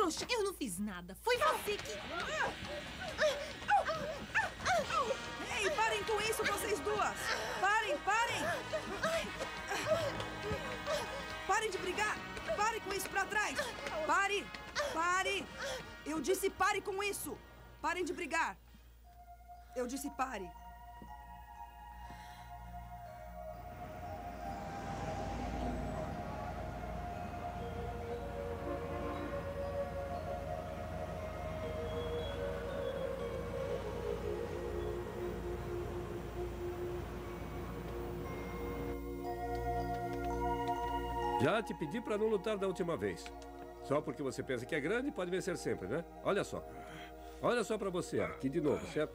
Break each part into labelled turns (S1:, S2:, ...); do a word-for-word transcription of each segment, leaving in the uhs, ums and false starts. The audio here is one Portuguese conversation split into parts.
S1: trouxa, eu não fiz nada. Foi você que...
S2: Ei, parem com isso, vocês duas! Parem, parem! Parem de brigar! Parem com isso pra trás! Pare! Pare! Eu disse pare com isso! Parem de brigar! Eu disse pare!
S3: Já te pedi para não lutar da última vez. Só porque você pensa que é grande, pode vencer sempre, né? Olha só. Olha só para você, aqui de novo, certo?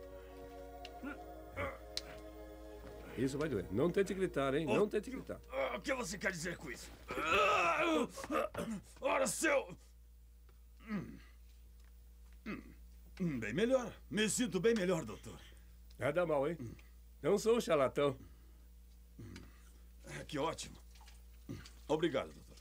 S3: Isso vai doer. Não tente gritar, hein? Não tente gritar.
S4: O que você quer dizer com isso? Ora, seu... Bem melhor. Me sinto bem melhor, doutor.
S3: Nada mal, hein? Não sou um charlatão.
S4: Que ótimo. Obrigado, doutor.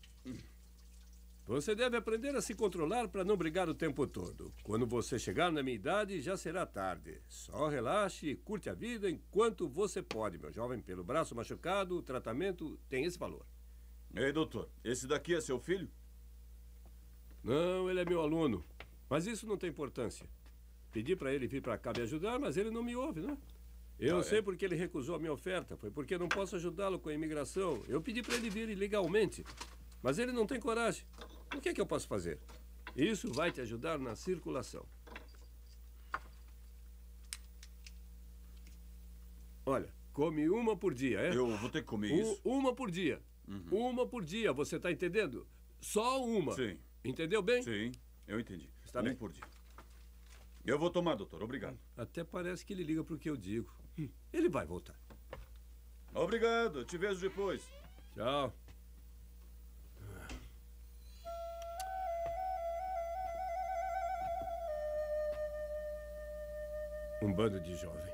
S3: Você deve aprender a se controlar para não brigar o tempo todo. Quando você chegar na minha idade, já será tarde. Só relaxe e curte a vida enquanto você pode, meu jovem. Pelo braço machucado, o tratamento tem esse valor.
S4: Ei, doutor, esse daqui é seu filho?
S3: Não, ele é meu aluno. Mas isso não tem importância. Pedi para ele vir para cá me ajudar, mas ele não me ouve, né? Eu ah, sei é? porque ele recusou a minha oferta. Foi porque não posso ajudá-lo com a imigração. Eu pedi para ele vir ilegalmente. Mas ele não tem coragem. O que é que eu posso fazer? Isso vai te ajudar na circulação. Olha, come uma por dia, é?
S4: Eu vou ter que comer
S3: um,
S4: isso.
S3: Uma por dia. Uhum. Uma por dia, você está entendendo? Só uma.
S4: Sim.
S3: Entendeu bem?
S4: Sim, eu entendi.
S3: Está
S4: um
S3: bem.
S4: por dia. Eu vou tomar, doutor. Obrigado.
S3: Até parece que ele liga para o que eu digo. Ele vai voltar.
S4: Obrigado. Te vejo depois.
S3: Tchau. Um bando de jovens.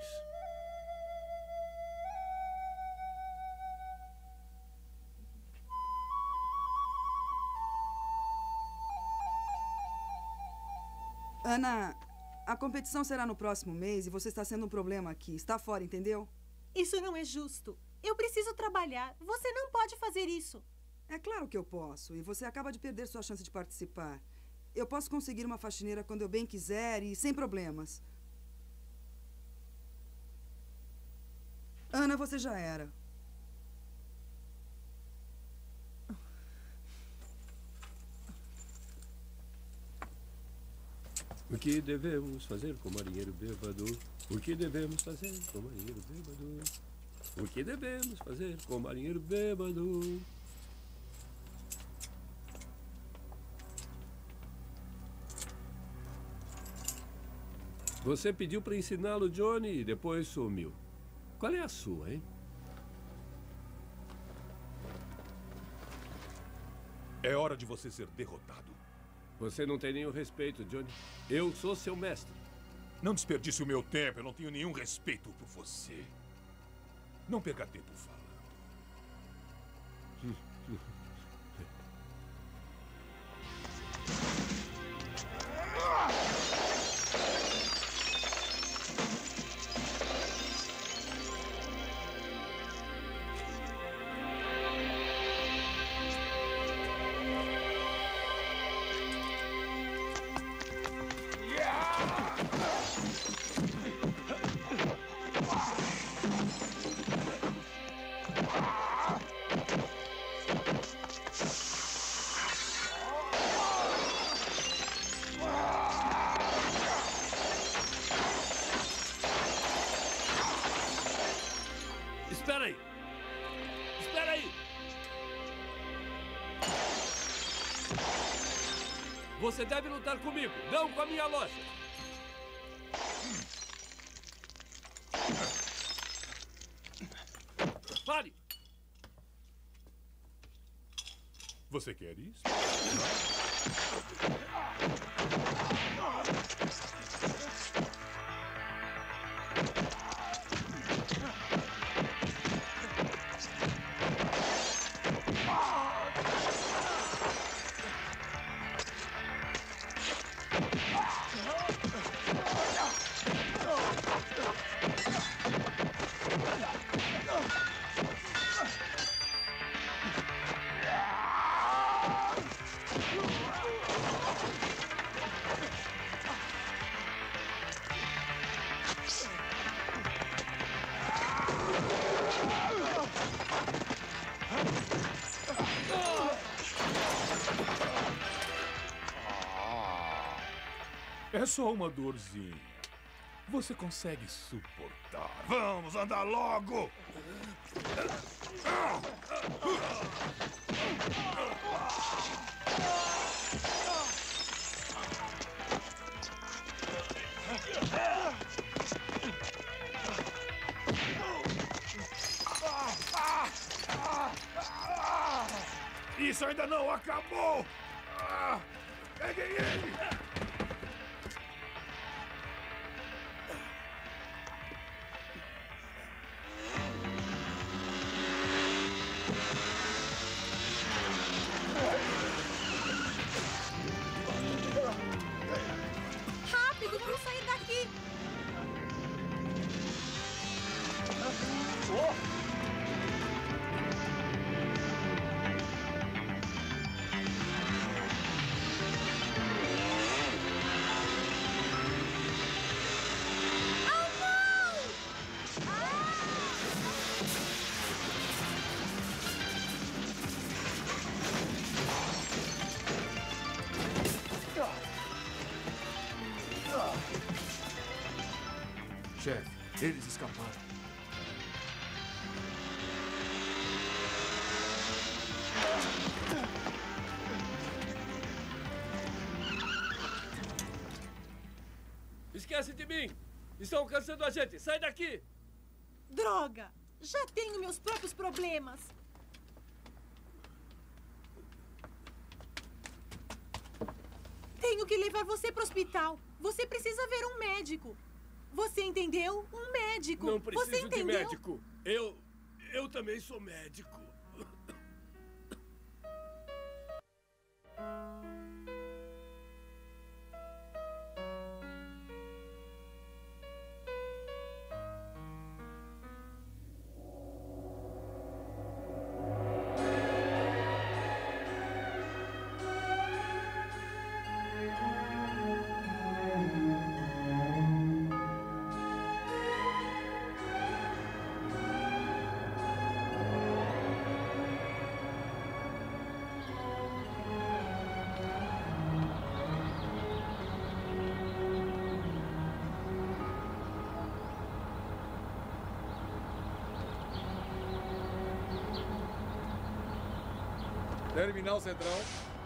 S2: Ana, a competição será no próximo mês e você está sendo um problema aqui. Está fora, entendeu?
S1: Isso não é justo. Eu preciso trabalhar. Você não pode fazer isso.
S2: É claro que eu posso. E você acaba de perder sua chance de participar. Eu posso conseguir uma faxineira quando eu bem quiser e sem problemas. Ana, você já era.
S3: O que devemos fazer com o marinheiro bêbado? O que devemos fazer com o marinheiro bêbado? O que devemos fazer com o marinheiro bêbado? Você pediu para ensiná-lo, Johnny, e depois sumiu. Qual é a sua, hein?
S5: É hora de você ser derrotado.
S3: Você não tem nenhum respeito, Johnny. Eu sou seu mestre.
S5: Não desperdice o meu tempo. Eu não tenho nenhum respeito por você. Não perca tempo falando.
S3: Espera aí! Espera aí! Você deve lutar comigo, não com a minha loja! Pare!
S5: Você quer isso? É só uma dorzinha. Você consegue suportar. Vamos andar logo! Isso ainda não acabou! Peguem ele!
S1: Rápido, vamos sair daqui.
S5: Chefe, eles escaparam.
S3: Esquece de mim! Estão alcançando a gente! Sai daqui!
S1: Droga! Já tenho meus próprios problemas. Tenho que levar você para o hospital. Você precisa ver um médico. Você entendeu? Um médico.
S3: Não preciso
S1: Você
S3: de
S1: entendeu?
S3: médico. Eu... eu também sou médico.
S6: Terminal Central.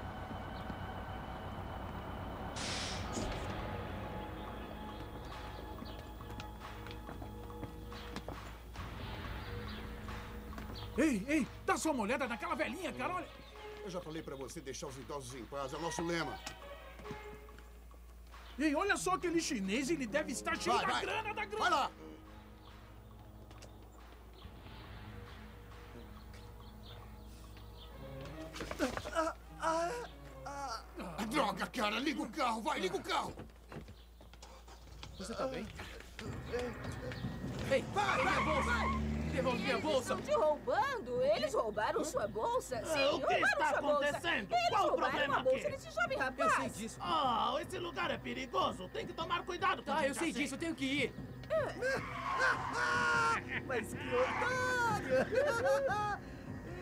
S7: Ei, ei, dá só uma olhada naquela velhinha, cara, olha.
S8: Eu já falei pra você deixar os idosos em paz, é o nosso lema.
S7: Ei, olha só aquele chinês, ele deve estar cheio
S8: Vai,
S7: da
S8: vai.
S7: grana, da grana.
S8: Vai lá! Ah, droga, cara! Liga o carro, vai, liga o carro!
S6: Você tá bem?
S9: Ei, vai, minha bolsa! Devolve minha bolsa!
S10: Estão te roubando? Eles roubaram sua bolsa? Sim,
S9: o que
S10: roubaram
S9: está
S10: sua bolsa.
S9: acontecendo?
S10: Eles
S9: Qual o
S10: roubaram
S9: problema
S10: a bolsa
S9: aqui?
S10: desse jovem rapaz.
S6: Eu sei disso.
S9: Oh, esse lugar é perigoso. Tem que tomar cuidado com
S6: Ah,
S9: quem
S6: eu
S9: tá
S6: sei
S9: assim.
S6: disso, eu tenho que ir.
S2: Mas que otário!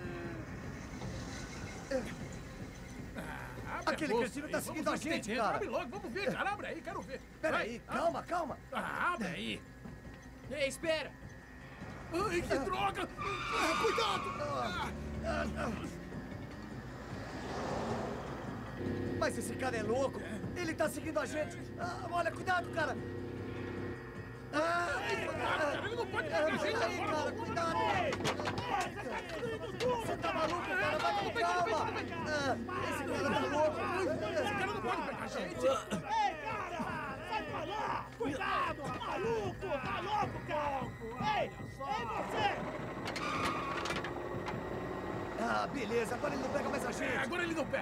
S7: Abre
S2: Aquele
S7: a bolsa
S2: cretino
S7: aí,
S2: tá
S7: vamos
S2: seguindo a
S7: ver o que tem
S2: gente,
S7: dentro.
S2: cara.
S7: Abre logo, vamos ver, cara, abre aí, quero ver.
S2: Peraí,
S7: Vai,
S2: calma, calma.
S7: Ah, abre aí.
S6: Ei, espera.
S7: Ai, que droga!
S8: Ah, cuidado!
S2: Mas esse cara é louco. Ele tá seguindo a gente. Ah, olha, cuidado, cara. Ah,
S7: Cara, ele não pode pegar a gente
S2: Peraí,
S7: agora.
S2: cara, cuidado. Você tá maluco, cara? Vai com calma. Ah, esse cara tá louco.
S7: Esse cara não pode pegar a gente.
S9: Ei, cara! Sai pra lá! Cuidado! Maluco! Tá louco, cara! Ei! Ei, você!
S2: Ah, beleza. Agora ele não pega mais a
S7: É,
S2: gente.
S7: agora ele não pega.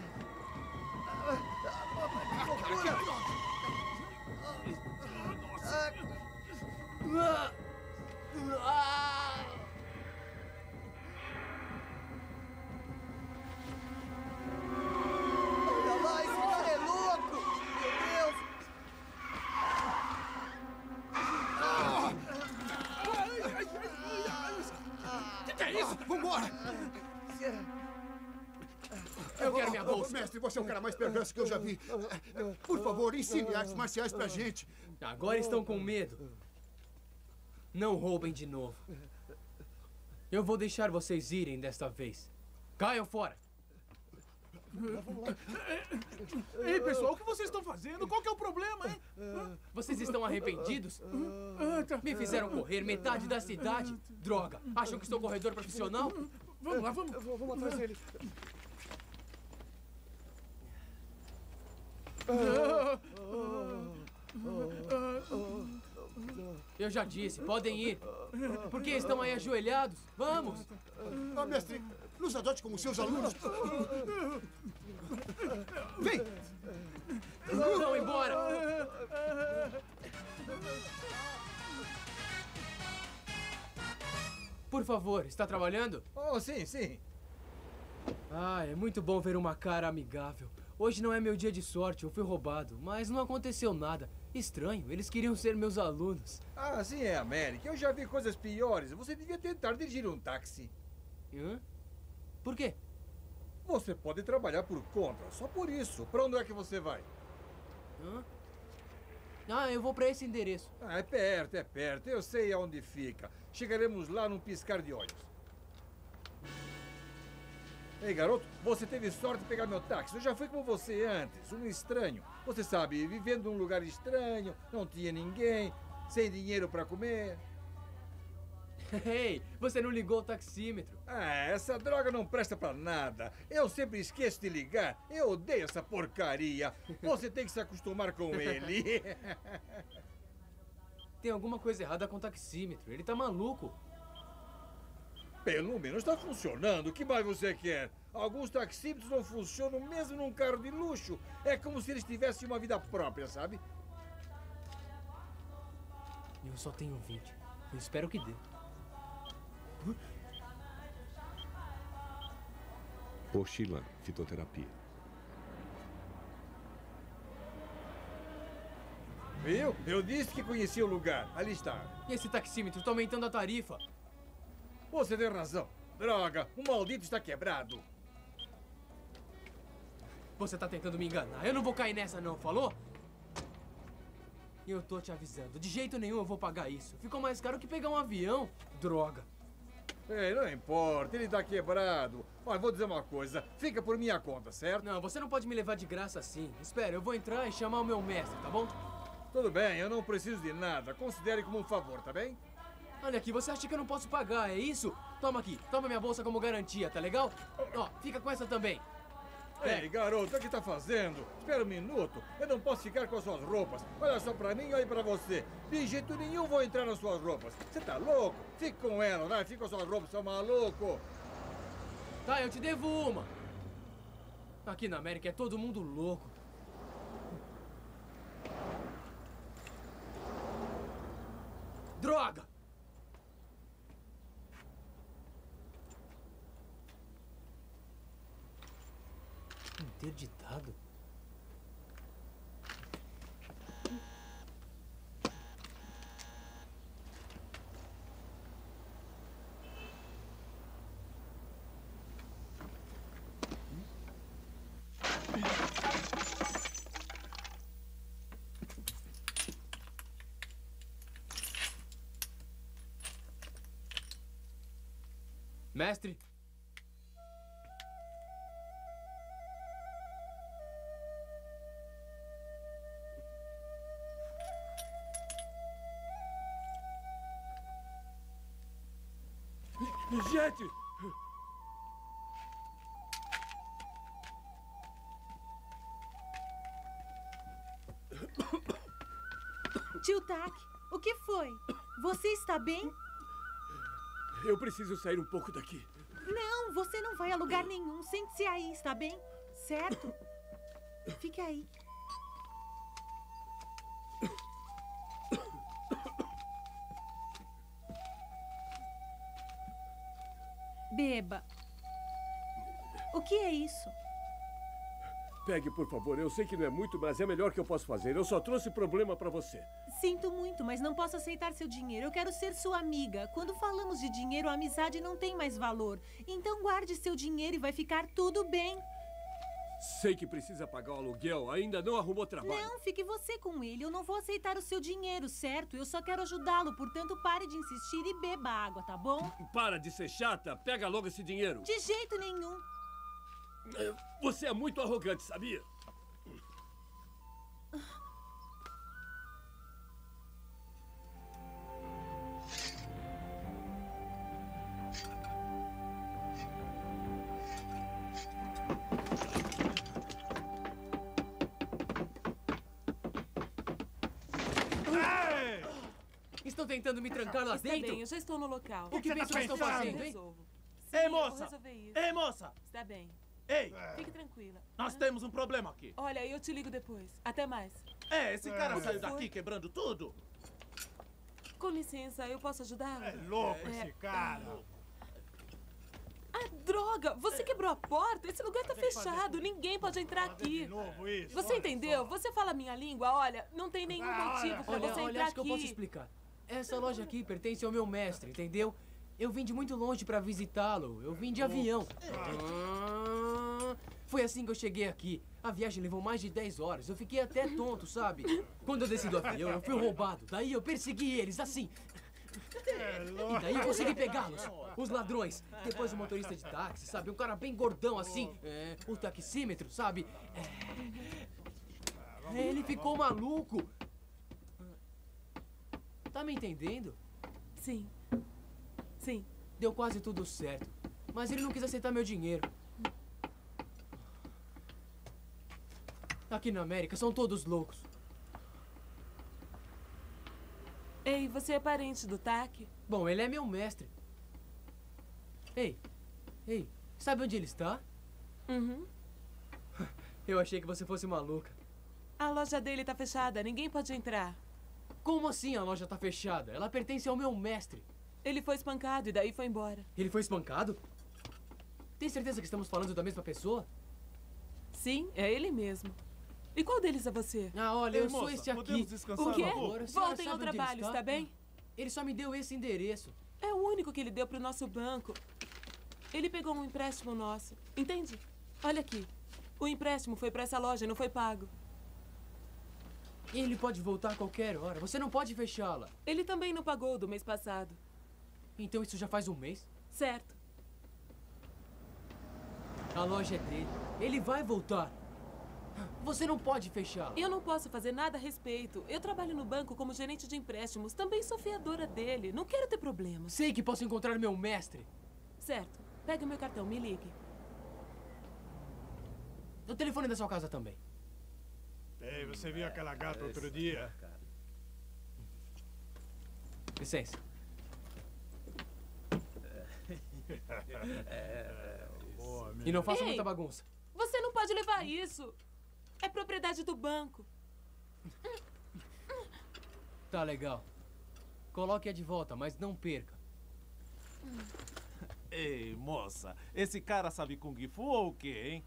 S2: Que loucura.
S6: Ah, ah.
S2: Olha lá, esse cara é louco. Meu Deus.
S7: O que, que é isso?
S8: Vambora!
S6: Eu quero minha bolsa.
S8: Mestre, você é o cara mais perverso que eu já vi. Por favor, ensine artes marciais pra gente.
S6: Agora estão com medo. Não roubem de novo. Eu vou deixar vocês irem desta vez. Caiam fora.
S7: Ei, pessoal, o que vocês estão fazendo? Qual que é o problema, hein?
S6: Vocês estão arrependidos? Me fizeram correr metade da cidade. Droga, acham que sou corredor profissional?
S7: Vamos lá, vamos.
S9: Vamos atrás dele.
S6: Eu já disse, podem ir. Por que estão aí ajoelhados? Vamos!
S8: Ah, mestre, nos adote como seus alunos. Vem!
S6: Vão embora! Por favor, está trabalhando?
S11: Oh, sim, sim.
S6: Ah, é muito bom ver uma cara amigável. Hoje não é meu dia de sorte, eu fui roubado, mas não aconteceu nada. Estranho, eles queriam ser meus alunos.
S11: Ah, assim é, América. Eu já vi coisas piores. Você devia tentar dirigir um táxi.
S6: Hã? Por quê?
S11: Você pode trabalhar por conta, só por isso. Pra onde é que você vai?
S6: Hã? Ah, eu vou pra esse endereço.
S11: Ah, é perto, é perto. Eu sei aonde fica. Chegaremos lá num piscar de olhos. Ei, garoto, você teve sorte de pegar meu táxi. Eu já fui com você antes, um estranho. Você sabe, vivendo num lugar estranho, não tinha ninguém, sem dinheiro pra comer.
S6: Ei, você não ligou o taxímetro.
S11: Ah, essa droga não presta pra nada. Eu sempre esqueço de ligar. Eu odeio essa porcaria. Você tem que se acostumar com ele.
S6: Tem alguma coisa errada com o taxímetro. Ele tá maluco.
S11: Pelo menos está funcionando. O que mais você quer? Alguns taxímetros não funcionam mesmo num carro de luxo. É como se eles tivessem uma vida própria, sabe?
S6: Eu só tenho vinte. Eu espero que dê.
S3: Pochila, fitoterapia.
S11: Viu? Eu disse que conhecia o lugar. Ali está.
S6: E esse taxímetro está aumentando a tarifa.
S11: Você tem razão. Droga, o maldito está quebrado.
S6: Você tá tentando me enganar. Eu não vou cair nessa não, falou? Eu tô te avisando. De jeito nenhum eu vou pagar isso. Ficou mais caro que pegar um avião. Droga.
S11: Ei, não importa. Ele está quebrado. Olha, vou dizer uma coisa. Fica por minha conta, certo?
S6: Não, você não pode me levar de graça assim. Espera, eu vou entrar e chamar o meu mestre, tá bom?
S11: Tudo bem, eu não preciso de nada. Considere como um favor, tá bem?
S6: Olha aqui, você acha que eu não posso pagar, é isso? Toma aqui, toma minha bolsa como garantia, tá legal? Ó, fica com essa também.
S11: Ei, garoto, o que tá fazendo? Espera um minuto. Eu não posso ficar com as suas roupas. Olha só pra mim e olha pra você. De jeito nenhum vou entrar nas suas roupas. Você tá louco? Fique com ela, vai. Fica com as suas roupas, seu maluco.
S6: Tá, eu te devo uma. Aqui na América é todo mundo louco. Droga! Interditado? Mestre?
S3: Gente!
S1: Tio Tak, o que foi? Você está bem?
S3: Eu preciso sair um pouco daqui.
S1: Não, você não vai a lugar nenhum. Sente-se aí, está bem? Certo? Fique aí. Beba. O que é isso?
S3: Pegue, por favor. Eu sei que não é muito, mas é melhor que eu posso fazer. Eu só trouxe problema pra você.
S1: Sinto muito, mas não posso aceitar seu dinheiro. Eu quero ser sua amiga. Quando falamos de dinheiro, a amizade não tem mais valor. Então guarde seu dinheiro e vai ficar tudo bem.
S3: Sei que precisa pagar o aluguel, ainda não arrumou trabalho.
S1: Não, fique você com ele. Eu não vou aceitar o seu dinheiro, certo? Eu só quero ajudá-lo, portanto pare de insistir e beba água, tá bom?
S3: Para de ser chata, pega logo esse dinheiro.
S1: De jeito nenhum.
S3: Você é muito arrogante, sabia?
S6: Estão tentando me trancar lá
S12: Está
S6: dentro?
S12: bem, eu já estou no local.
S6: O que
S12: Você
S6: pensam que estão
S12: pensando?
S6: fazendo,
S12: Eu
S6: hein?
S12: resolvo. Sim,
S9: Ei,
S12: eu
S9: moça!
S12: vou resolver isso.
S9: Ei, moça!
S12: Está bem.
S9: Ei!
S12: Fique tranquila.
S9: Nós
S12: Hã?
S9: temos um problema aqui.
S12: Olha, eu te ligo depois. Até mais.
S9: É, esse cara
S12: O que
S9: saiu
S12: foi?
S9: daqui quebrando tudo.
S12: Com licença, eu posso ajudá-lo?
S9: É louco
S12: É,
S9: esse cara.
S12: Ah, droga! Você quebrou a porta? Esse lugar tá fechado. Ninguém pode entrar aqui.
S9: isso,
S12: Você entendeu? Você fala a minha língua? Olha, não tem nenhum motivo pra
S6: Olha,
S12: você
S6: olha,
S12: entrar
S6: acho que eu
S12: aqui.
S6: posso explicar. Essa loja aqui pertence ao meu mestre, entendeu? Eu vim de muito longe pra visitá-lo. Eu vim de avião. Ah, foi assim que eu cheguei aqui. A viagem levou mais de dez horas. Eu fiquei até tonto, sabe? Quando eu desci do avião, eu fui roubado. Daí eu persegui eles, assim. E daí eu consegui pegá-los. Os ladrões. Depois o motorista de táxi, sabe? Um cara bem gordão, assim. É, o taxímetro, sabe? É, ele ficou maluco. Tá me entendendo?
S12: Sim. Sim.
S6: Deu quase tudo certo. Mas ele não quis aceitar meu dinheiro. Aqui na América são todos loucos.
S12: Ei, você é parente do Taki?
S6: Bom, ele é meu mestre. Ei, ei, sabe onde ele está?
S12: Uhum.
S6: Eu achei que você fosse maluca.
S12: A loja dele tá fechada, ninguém pode entrar.
S6: Como assim a loja tá fechada? Ela pertence ao meu mestre.
S12: Ele foi espancado e daí foi embora.
S6: Ele foi espancado? Tem certeza que estamos falando da mesma pessoa?
S12: Sim, é ele mesmo. E qual deles é você?
S6: Ah, olha,
S9: Ei,
S6: eu sou
S9: moça,
S6: esse aqui.
S9: podemos descansar
S12: O quê?
S9: um pouco?
S6: Agora, a senhora
S12: Voltem ao
S6: sabe onde ele
S12: trabalho, está bem?
S6: Ele só me deu esse endereço.
S12: É o único que ele deu pro nosso banco. Ele pegou um empréstimo nosso, entende? Olha aqui. O empréstimo foi pra essa loja e não foi pago.
S6: Ele pode voltar a qualquer hora. Você não pode fechá-la.
S12: Ele também não pagou do mês passado.
S6: Então isso já faz um mês?
S12: Certo.
S6: A loja é dele. Ele vai voltar. Você não pode fechá-la.
S12: Eu não posso fazer nada a respeito. Eu trabalho no banco como gerente de empréstimos. Também sou fiadora dele. Não quero ter problemas.
S6: Sei que posso encontrar meu mestre.
S12: Certo. Pegue o meu cartão, me ligue.
S6: O telefone da sua casa também.
S13: Ei, você viu aquela gata outro dia?
S6: Licença. E não faça
S12: Ei,
S6: muita bagunça.
S12: Você não pode levar isso. É propriedade do banco.
S6: Tá legal. Coloque-a de volta, mas não perca.
S9: Ei, moça, esse cara sabe Kung Fu ou o quê, hein?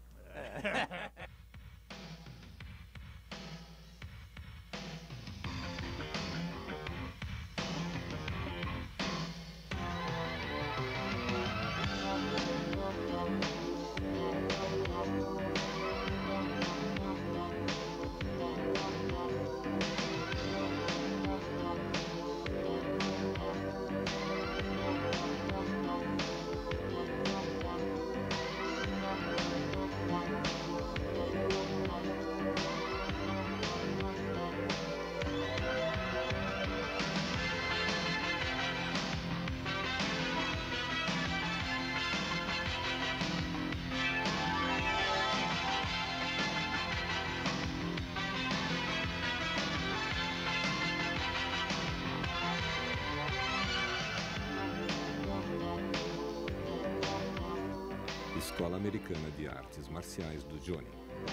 S14: Escola Americana de Artes Marciais do Johnny.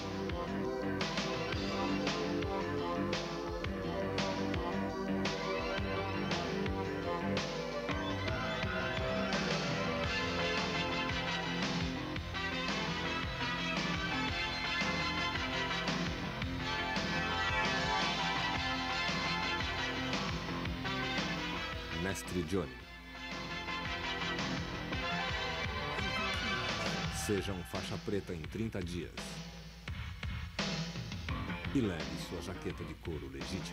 S14: Mestre Johnny. Seja um faixa preta em trinta dias. e leve sua jaqueta de couro legítima.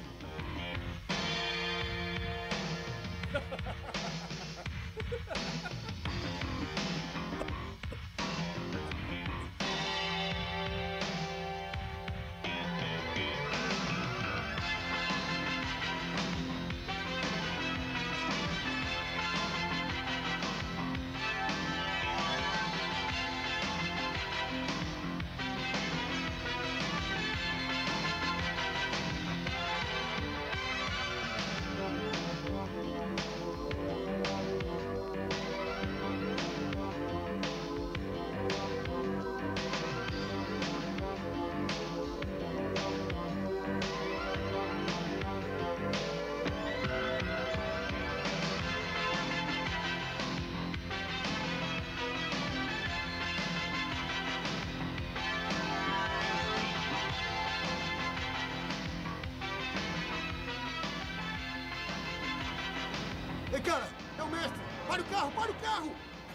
S8: Ei, cara, é o mestre! Para o carro, para o carro!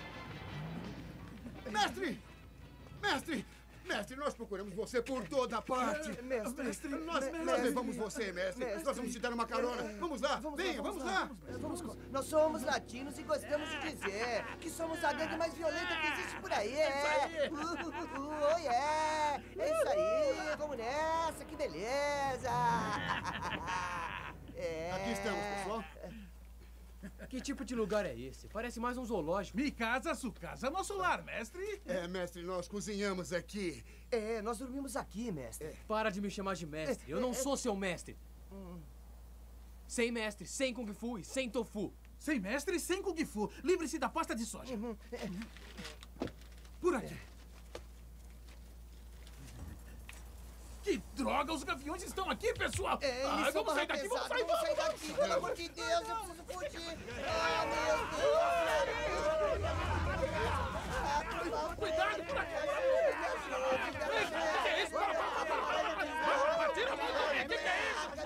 S8: Mestre! Mestre! Mestre, nós procuramos você por toda parte.
S15: Mestre,
S8: mestre nós,
S15: mestre,
S8: nós levamos você, mestre.
S15: mestre.
S8: Nós vamos te dar uma carona. Vamos lá,
S15: Vamos
S8: venha,
S15: lá,
S8: vamos
S15: vamos
S8: lá.
S15: lá. Vamos, nós somos latinos e gostamos de dizer que somos a gangue mais violenta que existe por aí. É
S8: isso aí.
S15: Uh, uh, uh, oh, yeah. É isso aí. Vamos nessa, que beleza. É...
S8: Aqui estamos, pessoal.
S6: Que tipo de lugar é esse? Parece mais um zoológico.
S7: Mi casa, su casa, nosso lar, mestre.
S8: É, mestre, nós cozinhamos aqui.
S15: É, nós dormimos aqui, mestre.
S6: Para de me chamar de mestre. Eu não sou seu mestre. Sem mestre, sem Kung Fu e sem tofu.
S7: Sem mestre e sem Kung Fu. Livre-se da pasta de soja.
S15: Uhum.
S7: Por aqui. Que droga, os gaviões estão aqui, pessoal!
S15: É,
S7: ah,
S15: eles são
S7: vamos sair daqui,
S15: pesado,
S7: vamos sair,
S15: vamos sair daqui, pelo amor de Deus, eu preciso fugir! Ah, meu Deus! Ah,
S7: cuidado, por aqui! Ei, que é isso? Para, para, para, para, para! Tira a mão daí, que que é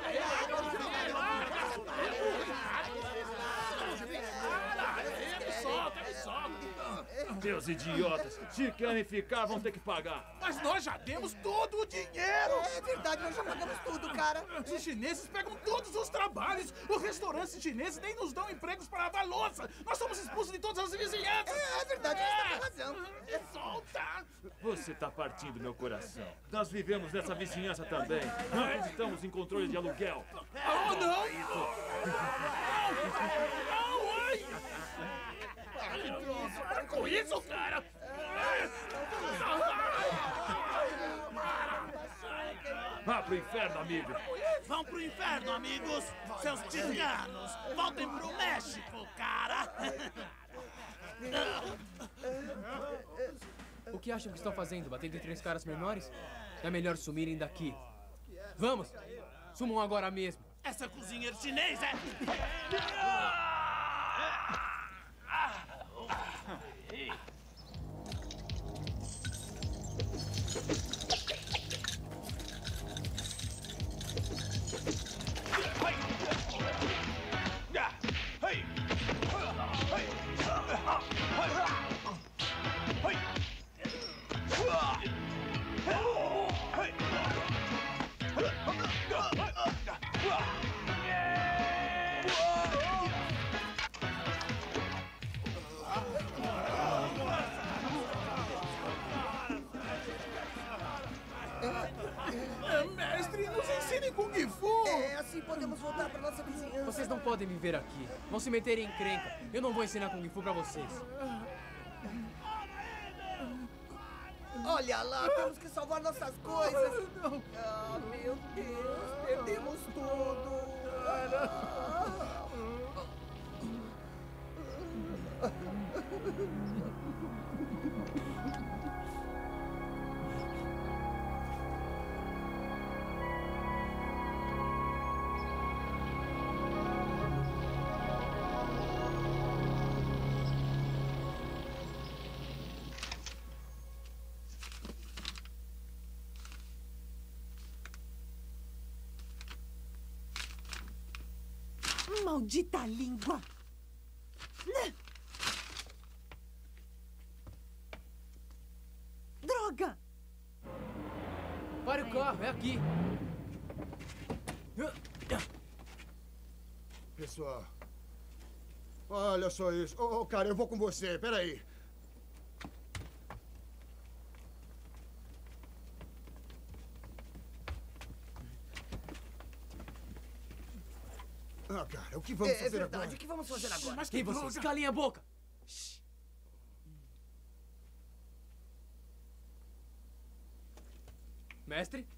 S7: isso? Solta, me solta!
S11: Seus idiotas, se querem ficar, vão ter que pagar.
S7: Mas nós já temos todo o dinheiro!
S15: É verdade, nós já pagamos tudo, cara!
S7: Os chineses pegam todos os trabalhos! Os restaurantes chineses nem nos dão empregos para lavar louça! Nós somos expulsos de todas as vizinhanças!
S15: É, é verdade, você tem razão!
S7: Solta!
S11: Você tá partindo meu coração. Nós vivemos nessa vizinhança também. Nós estamos em controle de aluguel.
S7: Oh, não! Não, ai! Para com isso, cara!
S11: Vá pro inferno, amigo!
S9: Vão pro inferno, amigos! Seus tiranos! Voltem pro México, cara!
S6: O que acham que estão fazendo? Batendo em três caras menores? É melhor sumirem daqui. Vamos! Sumam agora mesmo!
S9: Essa cozinheira chinês é...
S7: Mestre, nos ensine Kung Fu!
S15: É, assim podemos voltar pra nossa vizinhança.
S6: Vocês não podem me ver aqui. Vão se meter em encrenca. Eu não vou ensinar Kung Fu pra vocês.
S15: Olha lá, temos que salvar nossas coisas. Ah, meu Deus, perdemos tudo.
S1: Maldita língua! Droga!
S6: Pare o carro, é aqui.
S8: Pessoal, olha só isso. Ô, oh, cara, eu vou com você, peraí. Ah, cara, o que vamos
S15: é,
S8: fazer
S15: é verdade,
S8: agora?
S15: o que vamos fazer agora?
S6: Mas que vocês, calem a boca. Mestre?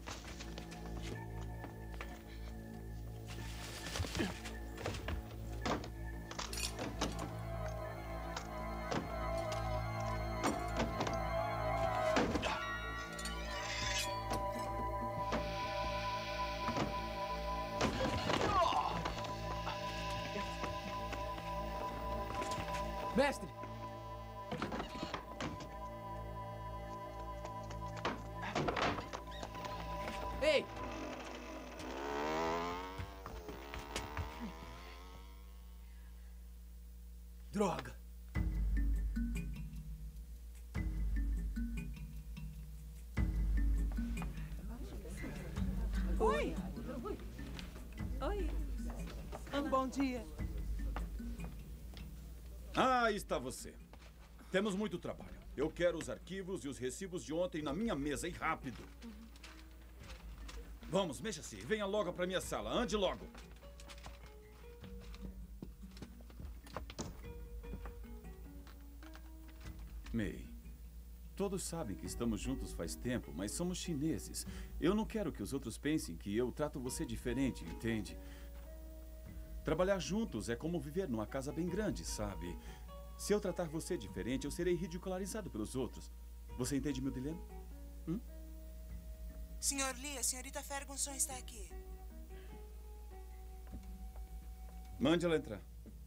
S6: Mestre! Ei! Droga!
S12: Oi! Oi! Um bom dia.
S4: Ah, aí está você. Temos muito trabalho. Eu quero os arquivos e os recibos de ontem na minha mesa, e rápido. Vamos, mexa-se. Venha logo para minha sala. Ande logo. May, todos sabem que estamos juntos faz tempo, mas somos chineses. Eu não quero que os outros pensem que eu trato você diferente, entende? Trabalhar juntos é como viver numa casa bem grande, sabe? Se eu tratar você diferente, eu serei ridicularizado pelos outros. Você entende meu dilema? Hum?
S16: senhor Lee, a senhorita Ferguson está aqui.
S4: Mande ela entrar.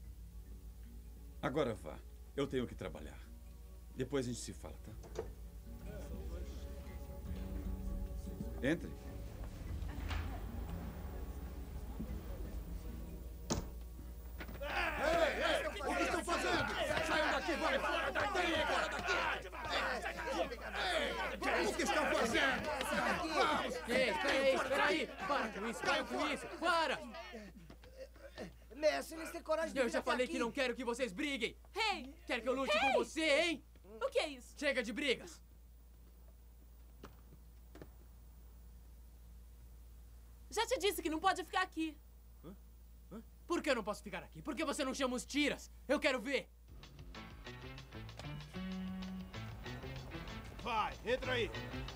S4: Agora vá. Eu tenho que trabalhar. Depois a gente se fala, tá? Entre.
S8: O que estão fazendo? Saiam daqui, vai! Fora daqui! Fora daqui! Ei, o que estão fazendo? Vamos!
S6: Ei, espera aí, espera aí! Para com isso, para com isso! Para!
S15: Mestre, eles têm coragem de
S6: Eu já falei
S15: aqui.
S6: que não quero que vocês briguem!
S12: Hey!
S6: Quer que eu lute
S12: Hey!
S6: com você, hein?
S12: O que é isso?
S6: Chega de brigas!
S12: Já te disse que não pode ficar aqui.
S6: Por que eu não posso ficar aqui? Por que você não chama os tiras? Eu quero ver!
S13: Vai, entra aí.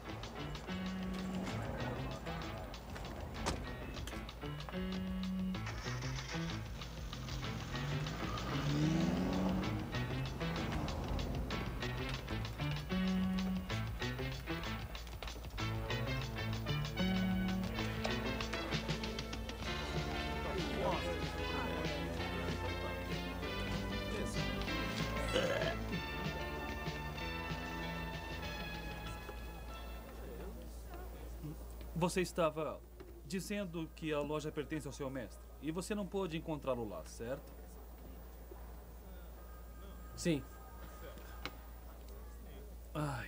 S17: Você estava dizendo que a loja pertence ao seu mestre. E você não pôde encontrá-lo lá, certo?
S6: Sim.
S17: Ai.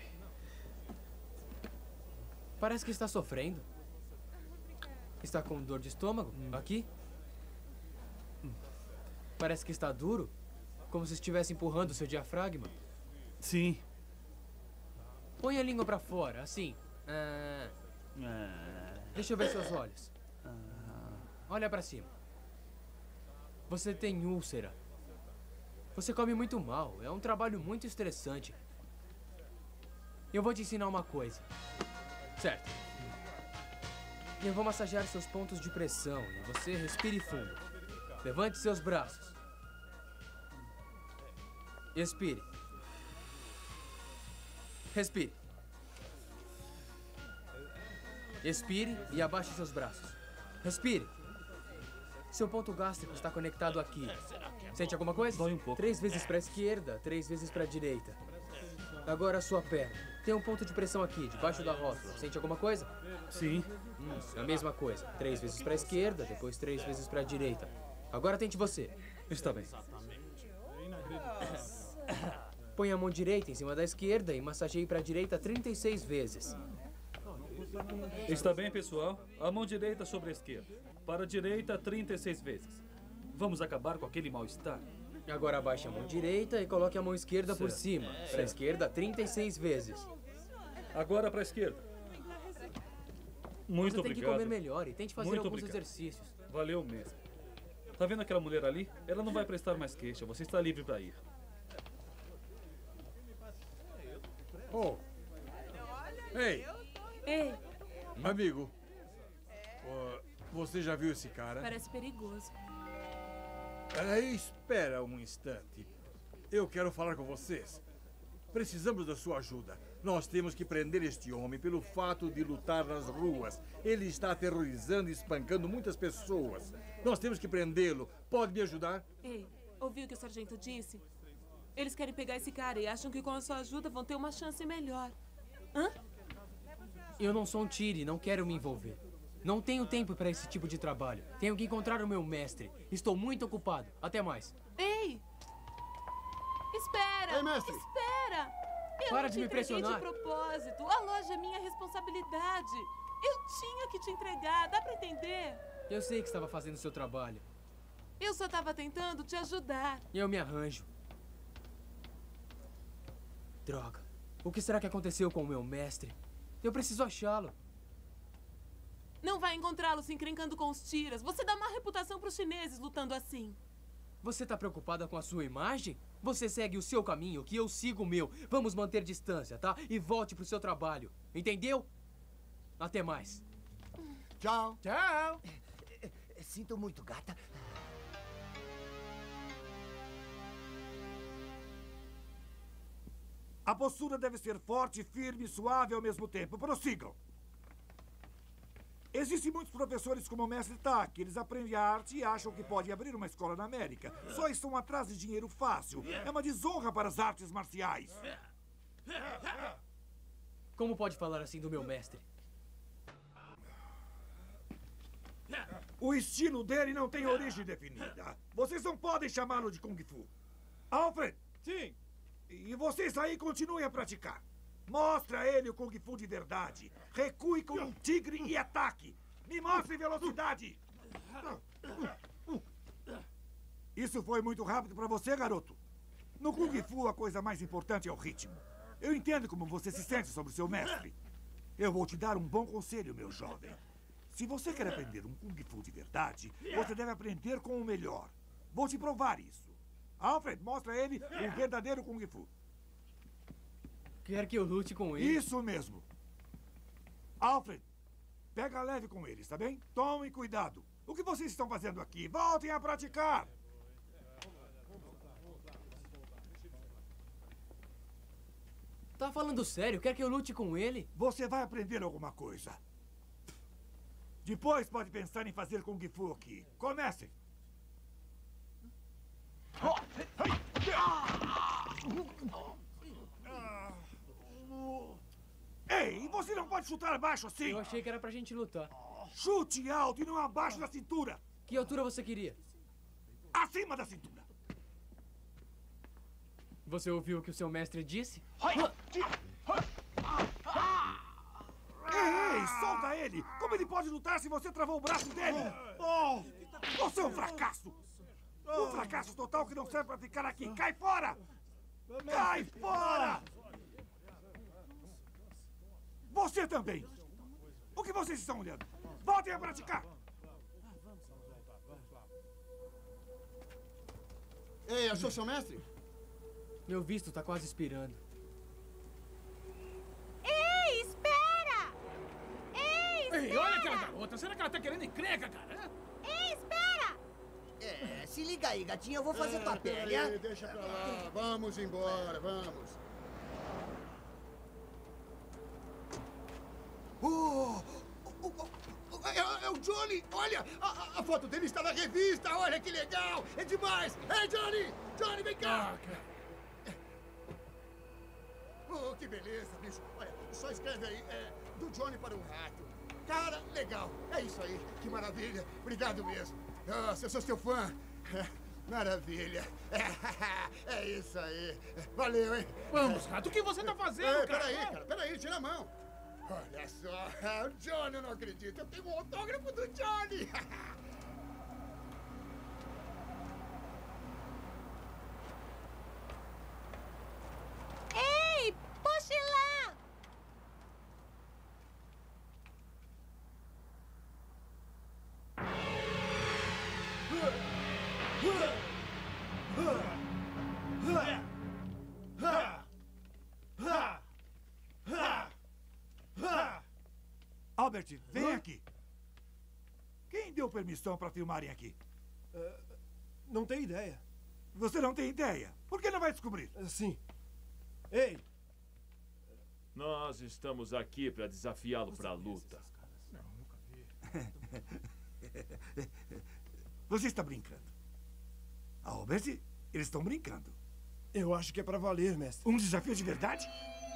S6: Parece que está sofrendo. Está com dor de estômago? Aqui? Parece que está duro. Como se estivesse empurrando seu diafragma.
S17: Sim.
S6: Põe a língua pra fora, assim. Ah... Deixa eu ver seus olhos. Olha pra cima. Você tem úlcera. Você come muito mal. É um trabalho muito estressante. Eu vou te ensinar uma coisa. Certo. Eu vou massagear seus pontos de pressão e você respire fundo. Levante seus braços. Expire. Respire. Expire e abaixe seus braços. Respire. Seu ponto gástrico está conectado aqui. Sente alguma coisa?
S17: Dói um pouco.
S6: Três vezes para a esquerda, três vezes para a direita. Agora a sua perna. Tem um ponto de pressão aqui, debaixo da rótula. Sente alguma coisa?
S17: Sim.
S6: Hum, a mesma coisa. Três vezes para a esquerda, depois três vezes para a direita. Agora tente você.
S17: Está bem.
S6: Põe a mão direita em cima da esquerda e massageie para a direita trinta e seis vezes.
S17: Está bem, pessoal? A mão direita sobre a esquerda. Para a direita, trinta e seis vezes. Vamos acabar com aquele mal-estar.
S6: Agora abaixe a mão direita e coloque a mão esquerda por
S17: Certo.
S6: cima. Para a
S17: Certo.
S6: esquerda, trinta e seis vezes.
S17: Agora para a esquerda. Muito
S6: Você tem
S17: obrigado.
S6: que comer melhor e tente fazer
S17: Muito
S6: alguns
S17: obrigado.
S6: exercícios.
S17: Valeu mesmo. Tá vendo aquela mulher ali? Ela não vai prestar mais queixa. Você está livre para ir.
S11: Oh. Ei,
S12: Ei,
S11: amigo. Ó, você já viu esse cara?
S12: parece perigoso.
S11: Aí, espera um instante. Eu quero falar com vocês. Precisamos da sua ajuda. Nós temos que prender este homem pelo fato de lutar nas ruas. Ele está aterrorizando e espancando muitas pessoas. Nós temos que prendê-lo. Pode me ajudar?
S12: Ei, ouviu o que o sargento disse? Eles querem pegar esse cara e acham que com a sua ajuda vão ter uma chance melhor. Hã?
S6: Eu não sou um tire, não quero me envolver. Não tenho tempo para esse tipo de trabalho. Tenho que encontrar o meu mestre. Estou muito ocupado. Até mais.
S12: Ei! Espera!
S8: Ei, mestre!
S12: Espera! Eu
S6: Para
S12: não
S6: de
S12: te
S6: me
S12: entreguei
S6: pressionar.
S12: de propósito. A loja é minha responsabilidade. Eu tinha que te entregar, dá pra entender?
S6: Eu sei que estava fazendo o seu trabalho.
S12: Eu só tava tentando te ajudar.
S6: Eu me arranjo. Droga. O que será que aconteceu com o meu mestre? Eu preciso achá-lo.
S12: Não vai encontrá-lo se encrencando com os tiras. Você dá má reputação pros chineses lutando assim.
S6: Você está preocupada com a sua imagem? Você segue o seu caminho, que eu sigo o meu. Vamos manter distância, tá? E volte pro seu trabalho. Entendeu? Até mais.
S8: Tchau.
S6: Tchau.
S18: Sinto muito, gata.
S19: A postura deve ser forte, firme e suave ao mesmo tempo. Prossigam. Existem muitos professores como o mestre Tak. Eles aprendem a arte e acham que podem abrir uma escola na América. Só estão atrás de dinheiro fácil. É uma desonra para as artes marciais.
S6: Como pode falar assim do meu mestre?
S19: O estilo dele não tem origem definida. Vocês não podem chamá-lo de Kung Fu. Alfred!
S13: Sim!
S19: E vocês aí continuem a praticar. Mostre a ele o Kung Fu de verdade. Recue com um tigre e ataque. Me mostre velocidade. Isso foi muito rápido para você, garoto. No Kung Fu, a coisa mais importante é o ritmo. Eu entendo como você se sente sobre o seu mestre. Eu vou te dar um bom conselho, meu jovem. Se você quer aprender um Kung Fu de verdade, você deve aprender com o melhor. Vou te provar isso. Alfred, mostra a ele o verdadeiro Kung Fu.
S6: Quer que eu lute com ele?
S19: Isso mesmo. Alfred, pega leve com eles, tá bem? Tomem cuidado. O que vocês estão fazendo aqui? Voltem a praticar.
S6: Tá falando sério? Quer que eu lute com ele?
S19: Você vai aprender alguma coisa. Depois pode pensar em fazer Kung Fu aqui. Comecem. Ei, você não pode chutar baixo assim!
S6: Eu achei que era pra gente lutar.
S19: Chute alto e não abaixo da cintura!
S6: Que altura você queria?
S19: Acima da cintura!
S6: Você ouviu o que o seu mestre disse?
S19: Ei, ei, solta ele! Como ele pode lutar se você travou o braço dele? Oh, você é um fracasso! Um fracasso total que não serve pra ficar aqui! Cai fora! Cai fora! Você também! O que vocês estão olhando? Voltem a praticar!
S8: Ei, achou seu mestre?
S6: Meu visto tá quase expirando.
S9: Ei, espera! Ei, espera!
S7: Ei, olha aquela garota. Será que ela tá querendo encrenca, cara?
S9: Ei, espera!
S18: É, se liga aí, gatinha. Eu vou fazer tua pele,
S8: peraí,
S18: é?
S8: deixa pra lá. Vamos embora, vamos. Oh, oh, oh, oh, é, é o Johnny! Olha, a, a foto dele está na revista! Olha que legal! É demais! Ei, Johnny! Johnny, vem cá! Oh, que beleza, bicho! Olha, só escreve aí, é, do Johnny para um rato. Cara, legal! É isso aí, que maravilha! Obrigado mesmo! Nossa, eu sou seu fã! Maravilha! É, é isso aí! Valeu, hein?
S7: Vamos, rato, o que você tá fazendo,
S8: Ei,
S7: cara?
S8: peraí, cara, peraí, tira a mão! Olha só, o Johnny, eu não acredito. Eu tenho um autógrafo do Johnny.
S1: Ei, puxe lá!
S19: Albert, vem aqui. Quem deu permissão para filmarem aqui?
S20: Uh, não tenho ideia.
S19: Você não tem ideia? Por que não vai descobrir?
S20: Uh, sim. Ei!
S21: Nós estamos aqui para desafiá-lo para a luta.
S20: Não, nunca vi.
S19: Você está brincando. Albert, eles estão brincando.
S20: Eu acho que é para valer, mestre.
S19: Um desafio de verdade?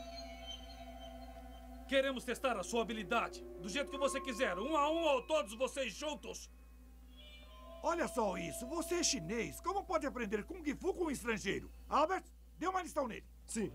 S17: Queremos testar a sua habilidade. Do jeito que você quiser. Um a um ou todos vocês juntos.
S19: Olha só isso. Você é chinês. Como pode aprender Kung Fu com um estrangeiro? Albert, dê uma lição nele.
S20: Sim.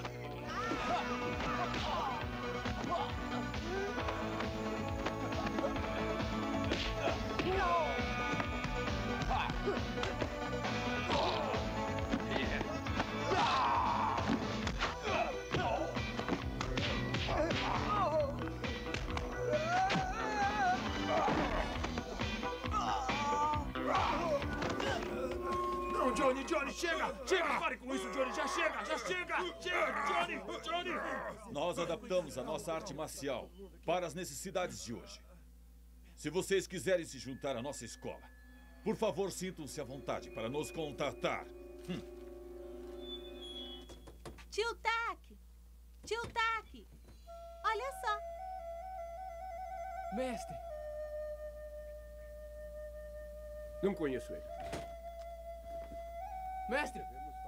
S11: Não, Johnny, Johnny, chega! Chega! Pare com isso, Johnny! Já chega! Já chega! Chega, Johnny! Johnny!
S4: Nós adaptamos a nossa arte marcial para as necessidades de hoje. Se vocês quiserem se juntar à nossa escola, por favor, sintam-se à vontade para nos contatar. Hum.
S1: Tio Tac! Tio Tac! Olha só!
S6: Mestre!
S3: Não conheço ele.
S6: Mestre!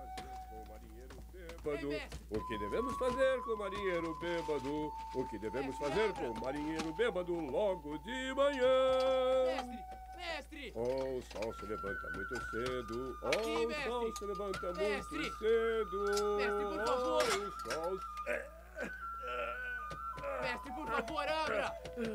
S3: Bêbado. O que devemos fazer com o marinheiro bêbado? O que devemos fazer com o marinheiro bêbado logo de manhã?
S6: Mestre! Mestre!
S3: Oh, o sol se levanta muito cedo. Oh,
S6: Aqui,
S3: o sol
S6: mestre.
S3: se levanta
S6: Mestre.
S3: muito cedo.
S6: Mestre, por favor.
S3: Oh, o sol...
S6: Mestre, por favor, abra!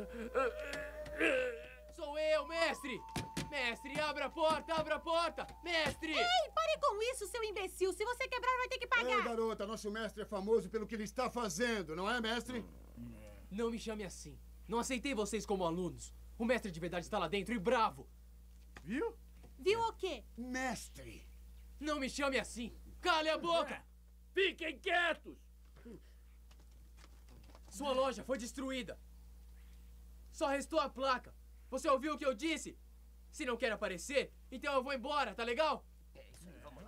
S6: Sou eu, mestre! Mestre, abra a porta, abra a porta! Mestre!
S1: Ei, pare com isso, seu imbecil! Se você quebrar, vai ter que
S8: Ei,
S1: pagar!
S8: garota, nosso mestre é famoso pelo que ele está fazendo, não é, mestre?
S6: Não me chame assim. Não aceitei vocês como alunos. O mestre de verdade está lá dentro e bravo.
S8: Viu?
S1: Viu o quê?
S8: Mestre!
S6: Não me chame assim! Cale a boca!
S3: Fiquem quietos!
S6: Sua loja foi destruída. Só restou a placa. Você ouviu o que eu disse? Se não quer aparecer, então eu vou embora, tá legal?
S18: É isso aí, vamos lá.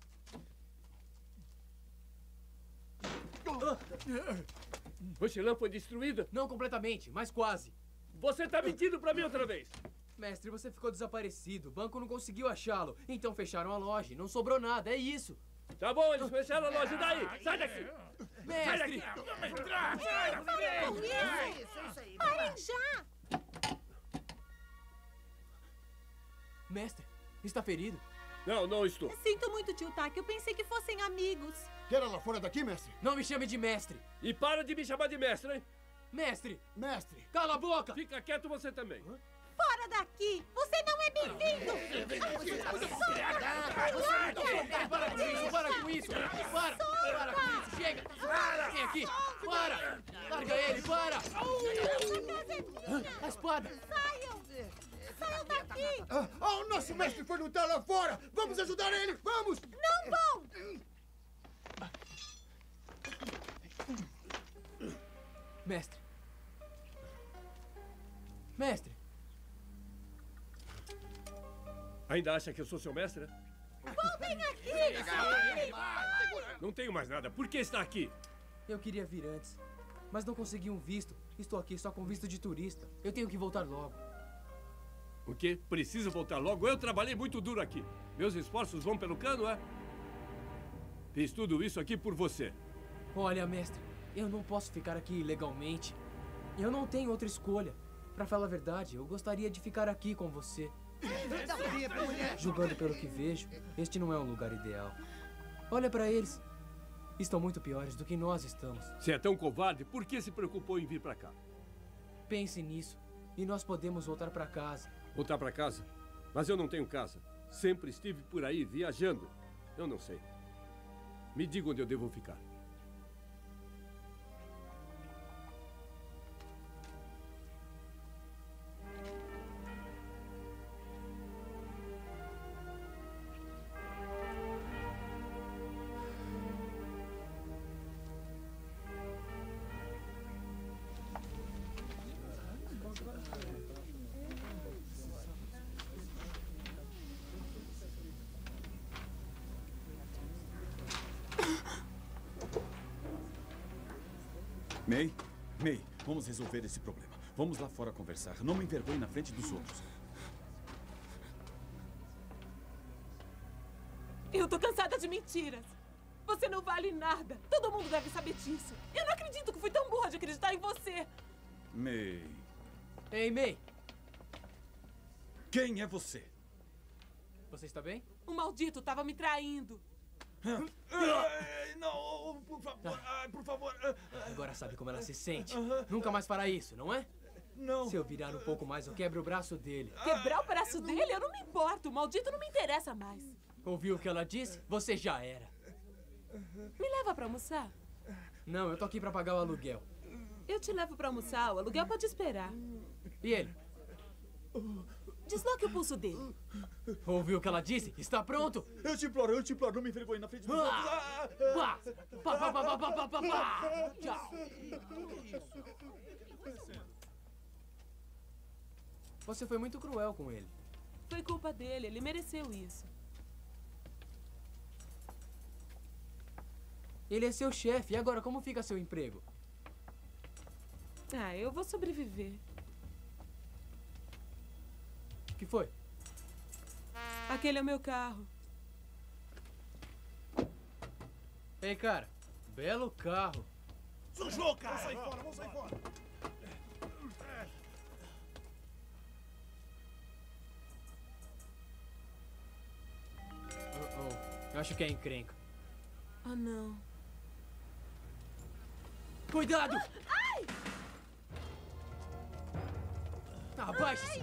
S3: O Xilã foi destruída?
S6: Não completamente, mas quase.
S3: Você tá mentindo pra mim outra vez.
S6: Mestre, você ficou desaparecido. O banco não conseguiu achá-lo. Então fecharam a loja. Não sobrou nada, é isso.
S3: Tá bom, eles fecharam a loja. E daí? Sai daqui!
S6: Mestre!
S3: Sai daqui!
S1: Ei, parem com isso!
S18: Isso, isso aí.
S1: Parem já!
S6: Mestre, está ferido?
S3: Não, não estou.
S1: Sinto muito, tio Tac. Eu pensei que fossem amigos.
S8: Quer ela fora daqui, mestre?
S6: Não me chame de mestre.
S3: E para de me chamar de mestre, hein?
S6: Mestre!
S8: Mestre!
S6: Cala a boca!
S3: Fica quieto você também.
S1: Fora daqui! Você não é bem-vindo!
S6: Para com isso, para com isso! Para! Para com isso, chega! Vem aqui! Para! Larga ele, para! A espada!
S1: Saiam! Saiam daqui!
S8: Ah, ah, o nosso mestre foi lutar lá fora! Vamos ajudar ele! Vamos!
S1: Não vão!
S6: Mestre! Mestre!
S3: Ainda acha que eu sou seu mestre? né?
S1: Voltem aqui!
S3: Não tenho mais nada. Por que está aqui?
S6: Eu queria vir antes, mas não consegui um visto. Estou aqui só com visto de turista. Eu tenho que voltar logo.
S3: O quê? Preciso voltar logo? Eu trabalhei muito duro aqui. Meus esforços vão pelo cano, é? Fiz tudo isso aqui por você.
S6: Olha, mestre, eu não posso ficar aqui ilegalmente. Eu não tenho outra escolha. Pra falar a verdade, eu gostaria de ficar aqui com você. Julgando pelo que vejo, este não é um lugar ideal. Olha pra eles. estão muito piores do que nós estamos.
S3: Se é tão covarde, por que se preocupou em vir pra cá?
S6: Pense nisso. E nós podemos voltar pra casa.
S3: Voltar pra casa? Mas eu não tenho casa. Sempre estive por aí, viajando. Eu não sei. Me diga onde eu devo ficar.
S4: May, May, vamos resolver esse problema. Vamos lá fora conversar. Não me envergonhe na frente dos outros.
S12: Eu tô cansada de mentiras. Você não vale nada. Todo mundo deve saber disso. Eu não acredito que fui tão burra de acreditar em você.
S4: May.
S6: Ei, May.
S4: Quem é você?
S6: Você está bem?
S12: O maldito tava me traindo.
S4: Não, por favor, ah, por favor.
S6: Agora sabe como ela se sente. Nunca mais fará isso, não é?
S4: Não.
S6: Se eu virar um pouco mais, eu quebro o braço dele.
S12: Quebrar o braço dele? Eu não me importo. O maldito não me interessa mais.
S6: Ouviu o que ela disse? Você já era.
S12: Me leva pra almoçar?
S6: Não, eu tô aqui pra pagar o aluguel.
S12: Eu te levo pra almoçar. O aluguel pode esperar.
S6: E ele?
S12: Desloque o pulso dele.
S6: Ouviu o que ela disse? Está pronto?
S4: Eu te imploro, eu te imploro. Não me envergonhe na frente dos outros.
S6: Ah! Pá! Pá, pá, pá, pá, pá, pá, pá! Tchau. Você foi muito cruel com ele.
S12: Foi culpa dele. Ele mereceu isso.
S6: Ele é seu chefe. E agora, como fica seu emprego?
S12: Ah, eu vou sobreviver.
S6: O que foi?
S12: Aquele é o meu carro.
S6: Ei, cara. Belo carro.
S7: Sujou, cara! Vamos sair fora, vamos sair fora.
S6: Oh, oh. Eu acho que é encrenca.
S12: Ah, não.
S6: Cuidado!
S12: Ai!
S6: Abaixe-se!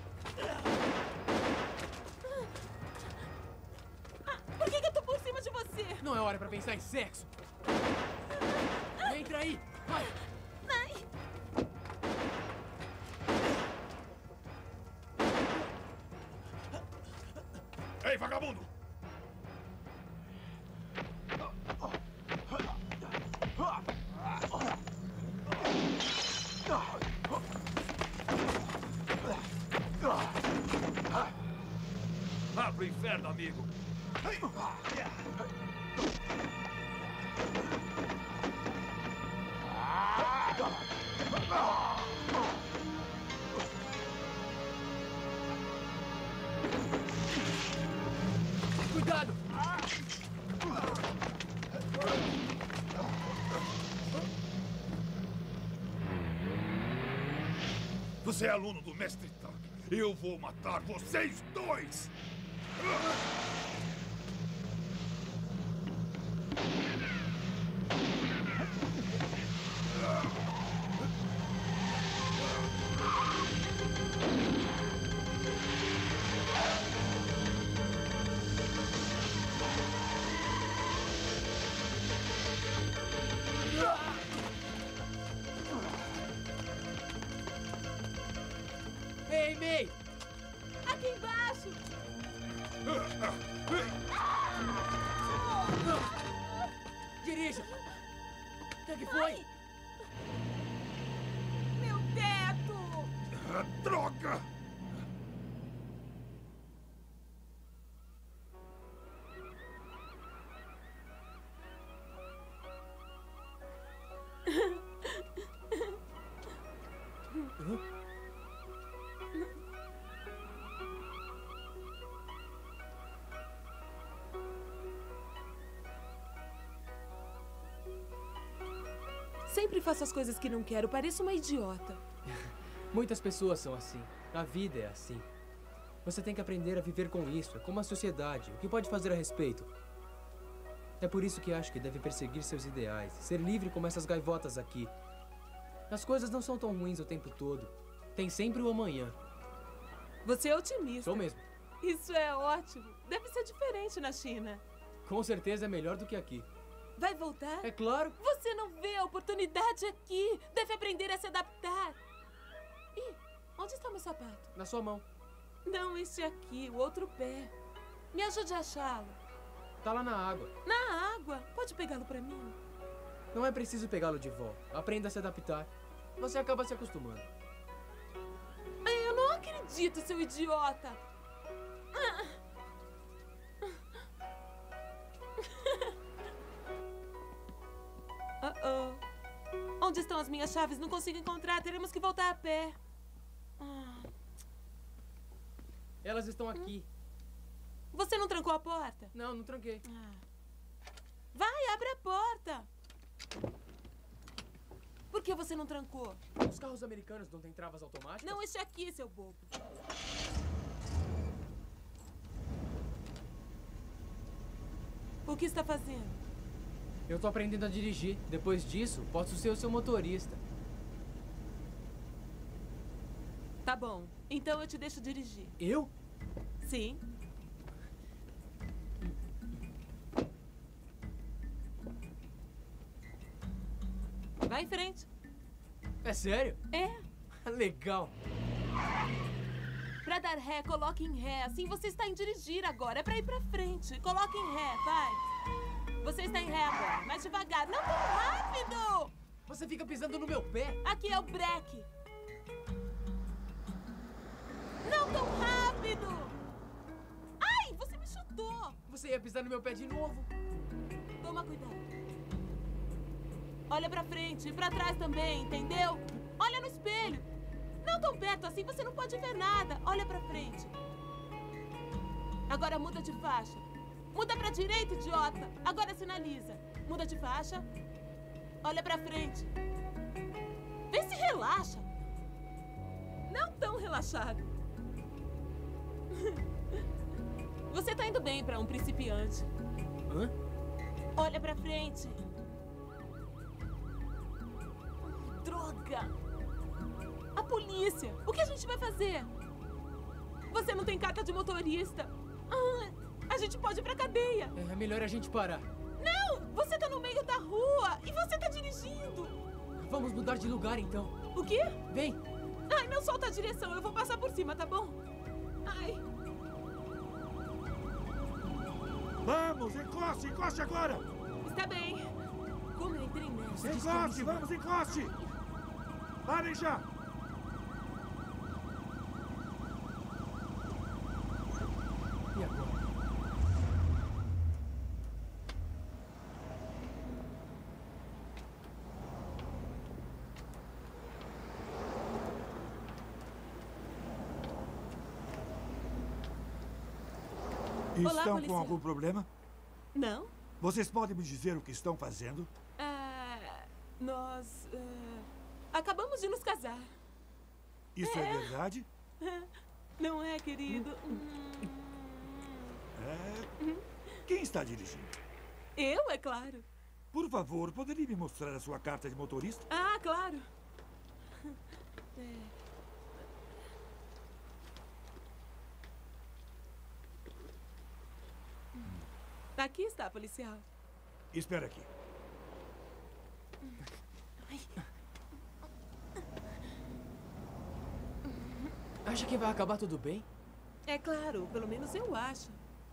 S12: Por que, que eu tô por cima de você?
S6: Não é hora pra pensar em sexo. Entra aí! Vai!
S12: Ai!
S7: Ei, vagabundo!
S21: Vá pro inferno, amigo.
S6: Cuidado!
S7: Você é aluno do Mestre Tak. Eu vou matar vocês dois!
S6: Ei, May!
S12: Aqui embaixo!
S6: Dirija! O que, que foi?
S12: Ai! Meu teto!
S7: Ah, droga!
S12: Sempre faço as coisas que não quero. Pareço uma idiota.
S6: Muitas pessoas são assim. A vida é assim. Você tem que aprender a viver com isso. É como a sociedade. O que pode fazer a respeito? É por isso que acho que deve perseguir seus ideais. Ser livre como essas gaivotas aqui. As coisas não são tão ruins o tempo todo. Tem sempre o amanhã.
S12: Você é otimista.
S6: Sou mesmo.
S12: Isso é ótimo. Deve ser diferente na China.
S6: Com certeza é melhor do que aqui.
S12: Vai voltar?
S6: É claro.
S12: Você não vê a oportunidade aqui. Deve aprender a se adaptar. Ih, onde está meu sapato?
S6: Na sua mão.
S12: Não, este aqui, o outro pé. Me ajude a achá-lo.
S6: Tá lá na água.
S12: Na água? Pode pegá-lo pra mim?
S6: Não é preciso pegá-lo de volta. Aprenda a se adaptar. Você acaba se acostumando.
S12: Eu não acredito, seu idiota. Uh-oh. Onde estão as minhas chaves? Não consigo encontrar. Teremos que voltar a pé. Ah.
S6: Elas estão aqui.
S12: Você não trancou a porta?
S6: Não, não tranquei.
S12: Ah. Vai, abre a porta. Por que você não trancou?
S6: Os carros americanos não têm travas automáticas?
S12: Não, este aqui, seu bobo. O que está fazendo?
S6: Eu tô aprendendo a dirigir. Depois disso, posso ser o seu motorista.
S12: Tá bom. Então eu te deixo dirigir.
S6: Eu?
S12: Sim. Vai em frente.
S6: É sério?
S12: É.
S6: Legal.
S12: Pra dar ré, coloque em ré. Assim você está em dirigir agora. É pra ir pra frente. Coloque em ré, vai. Você está em ré agora. Mais devagar. Não tão rápido!
S6: Você fica pisando no meu pé.
S12: Aqui é o breque. Não tão rápido! Ai, você me chutou!
S6: Você ia pisar no meu pé de novo.
S12: Toma cuidado. Olha pra frente e pra trás também, entendeu? Olha no espelho. Não tão perto assim, você não pode ver nada. Olha pra frente. Agora muda de faixa. Muda pra direita, idiota. Agora sinaliza. Muda de faixa. Olha pra frente. Vê se relaxa. Não tão relaxado. Você tá indo bem pra um principiante.
S6: Hã?
S12: Olha pra frente. Droga! A polícia! O que a gente vai fazer? Você não tem carta de motorista. Ah, a gente pode ir pra cadeia.
S6: É melhor a gente parar.
S12: Não! Você tá no meio da rua e você tá dirigindo.
S6: Vamos mudar de lugar, então.
S12: O quê?
S6: Vem.
S12: Ai, não solta a direção. Eu vou passar por cima, tá bom? Ai.
S19: Vamos, encoste, encoste agora.
S12: Está bem. Como eu entrei nessa?
S19: Encoste, vamos, encoste. Parem já.
S6: E agora?
S12: Olá,
S19: Estão
S12: policial.
S19: com algum problema?
S12: Não.
S19: Vocês podem me dizer o que estão fazendo?
S12: Ah, nós... ah, acabamos de nos casar.
S19: Isso é, verdade?
S12: Não é, querido?
S19: É. Quem está dirigindo?
S12: Eu, é claro.
S19: Por favor, poderia me mostrar a sua carta de motorista?
S12: Ah, claro. É. Aqui está, policial.
S19: Espera aqui.
S6: Acha que vai acabar tudo bem?
S12: É claro, pelo menos eu acho.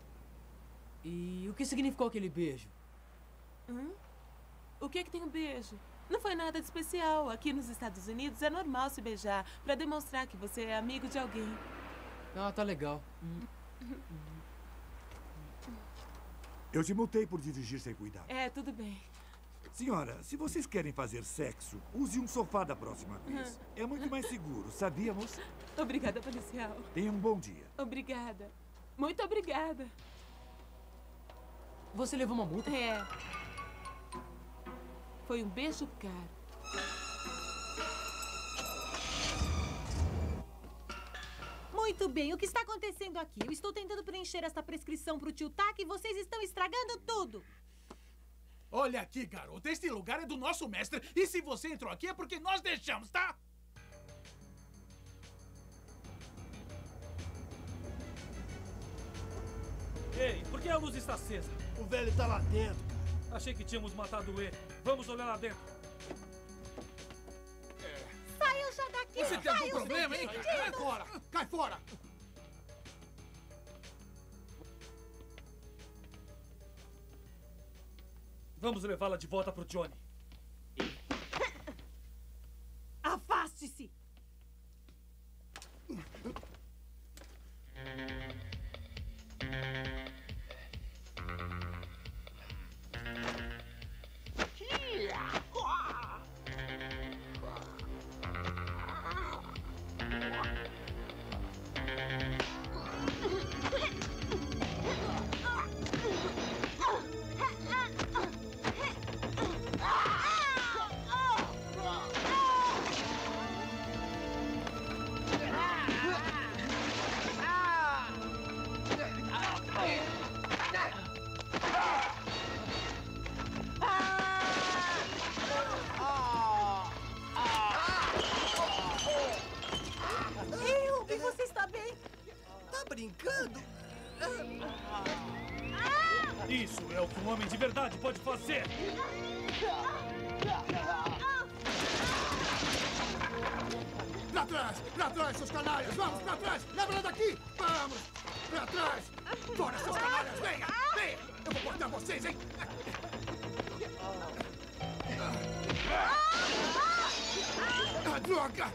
S6: E o que significou aquele beijo?
S12: Hum? O que é que tem um beijo? Não foi nada de especial. Aqui nos Estados Unidos é normal se beijar pra demonstrar que você é amigo de alguém.
S6: Ah, tá legal.
S19: Eu te multei por dirigir sem cuidado.
S12: É, tudo bem.
S19: Senhora, se vocês querem fazer sexo, use um sofá da próxima vez. É muito mais seguro, sabíamos?
S12: Obrigada, policial.
S19: Tenha um bom dia.
S12: Obrigada. Muito obrigada.
S6: Você levou uma multa?
S12: É. Foi um beijo caro.
S1: Muito bem, o que está acontecendo aqui? Eu estou tentando preencher esta prescrição para o tio Tac e vocês estão estragando tudo.
S7: Olha aqui, garoto. Este lugar é do nosso mestre. E se você entrou aqui é porque nós deixamos, tá?
S17: Ei, por que a luz está acesa?
S20: O velho tá lá dentro, cara.
S17: Achei que tínhamos matado ele. Vamos olhar lá dentro.
S10: Saiam já daqui!
S7: Você tem algum
S10: Saiam,
S7: problema, hein?
S10: seus
S7: Cai
S10: meninos!
S7: fora! Cai fora!
S17: Vamos levá-la de volta pro Johnny.
S1: Afaste-se!
S10: Ei, Ruby, você está bem?
S15: Tá brincando?
S17: Isso é o que um homem de verdade pode fazer.
S8: Pra trás! Pra trás, seus canalhas! Vamos, pra trás! Leva ela daqui! Vamos! Pra trás! Bora, seus canalhas! Venha! Venha! Eu vou cortar vocês, hein? Ah, droga!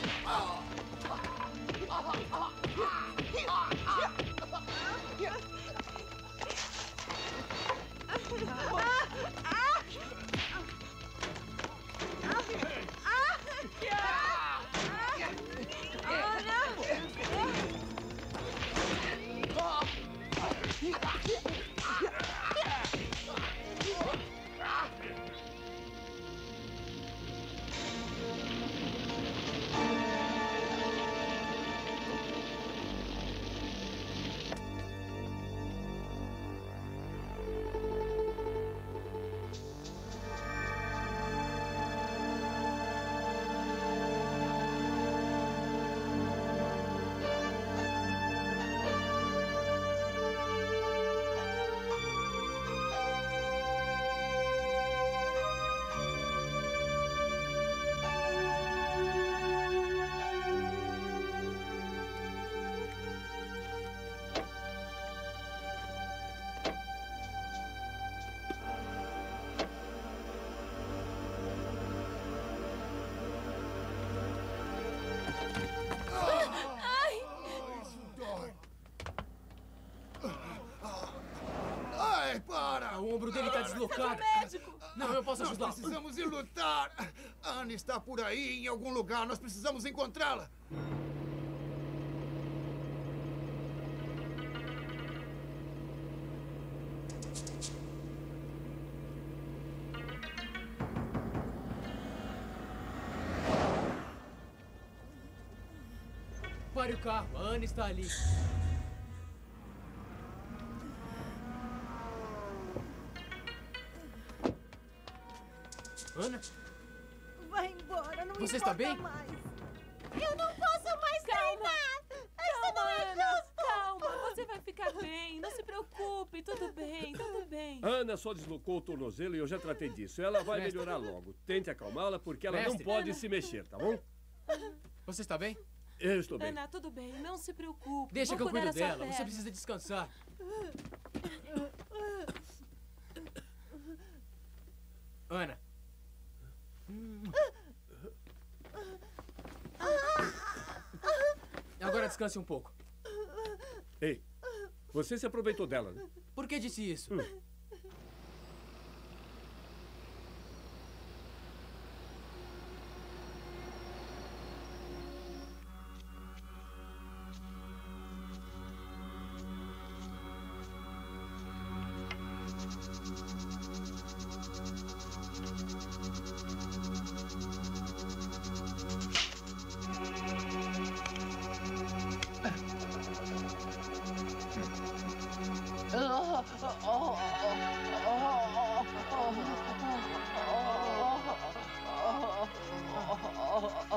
S8: Ai, para!
S6: O ombro dele tá deslocado. Não, eu posso ajudar.
S8: Nós precisamos ir lutar. A Anne está por aí, em algum lugar. Nós precisamos encontrá-la.
S6: Pare o carro, a Anne está ali. Ana?
S10: Vai embora, não me
S6: Você está
S10: importa
S6: bem?
S10: mais. Eu não posso mais treinar. Isso
S12: Calma,
S10: não é
S12: Ana,
S10: justo.
S12: calma. Você vai ficar bem. Não se preocupe. Tudo bem, tudo bem.
S3: Ana só deslocou o tornozelo e eu já tratei disso. Ela vai
S6: Mestre.
S3: melhorar logo. Tente acalmá-la porque ela
S6: Mestre.
S3: não pode
S12: Ana.
S3: se mexer, tá bom?
S6: Você está bem?
S3: Eu estou bem.
S12: Ana, tudo bem. Não se preocupe.
S6: Deixa
S12: Vou
S6: que eu
S12: cuidar
S6: cuido
S12: da sua
S6: dela. Você
S12: perna.
S6: precisa descansar. Ana. Agora descanse um pouco.
S3: Ei, você se aproveitou dela, né?
S6: Por que disse isso?
S3: Hum.
S10: Oh, oh, oh, oh, oh, oh.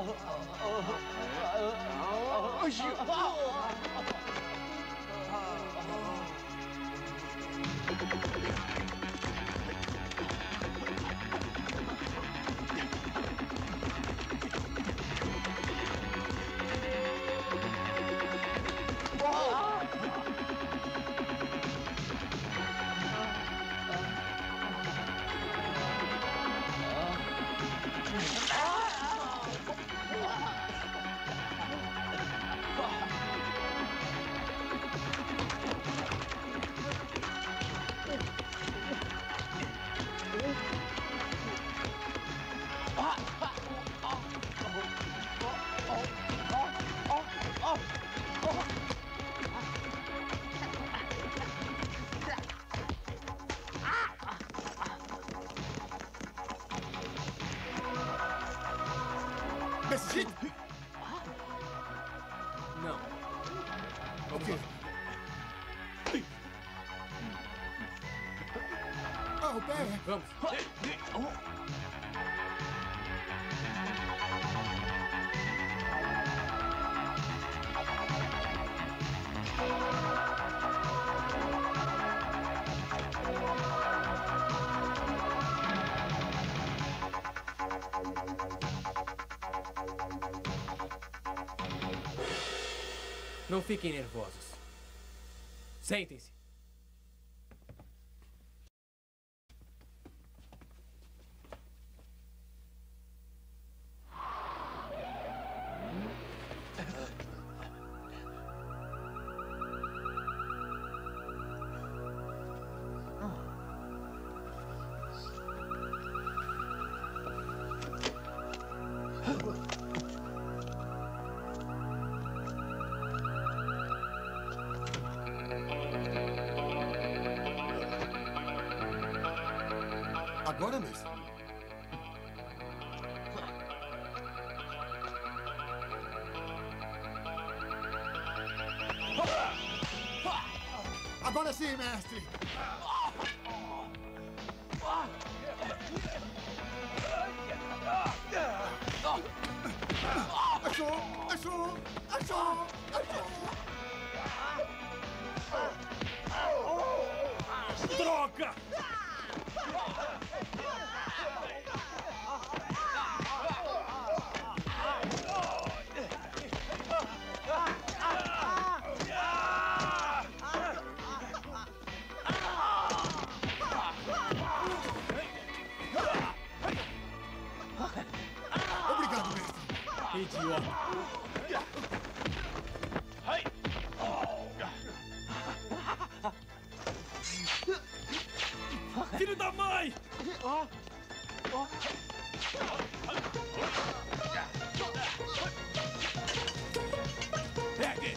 S8: Desse jeito?
S6: Não.
S8: O quê? Ah, o pé.
S6: Vamos. Não fiquem nervosos. Sentem-se.
S8: Agora mesmo. Agora sim, mestre. Achou! Achou! Achou! Achou!
S9: Droga!
S8: Obrigado, mestre.
S6: Idiota.
S9: Filho da mãe! Pegue!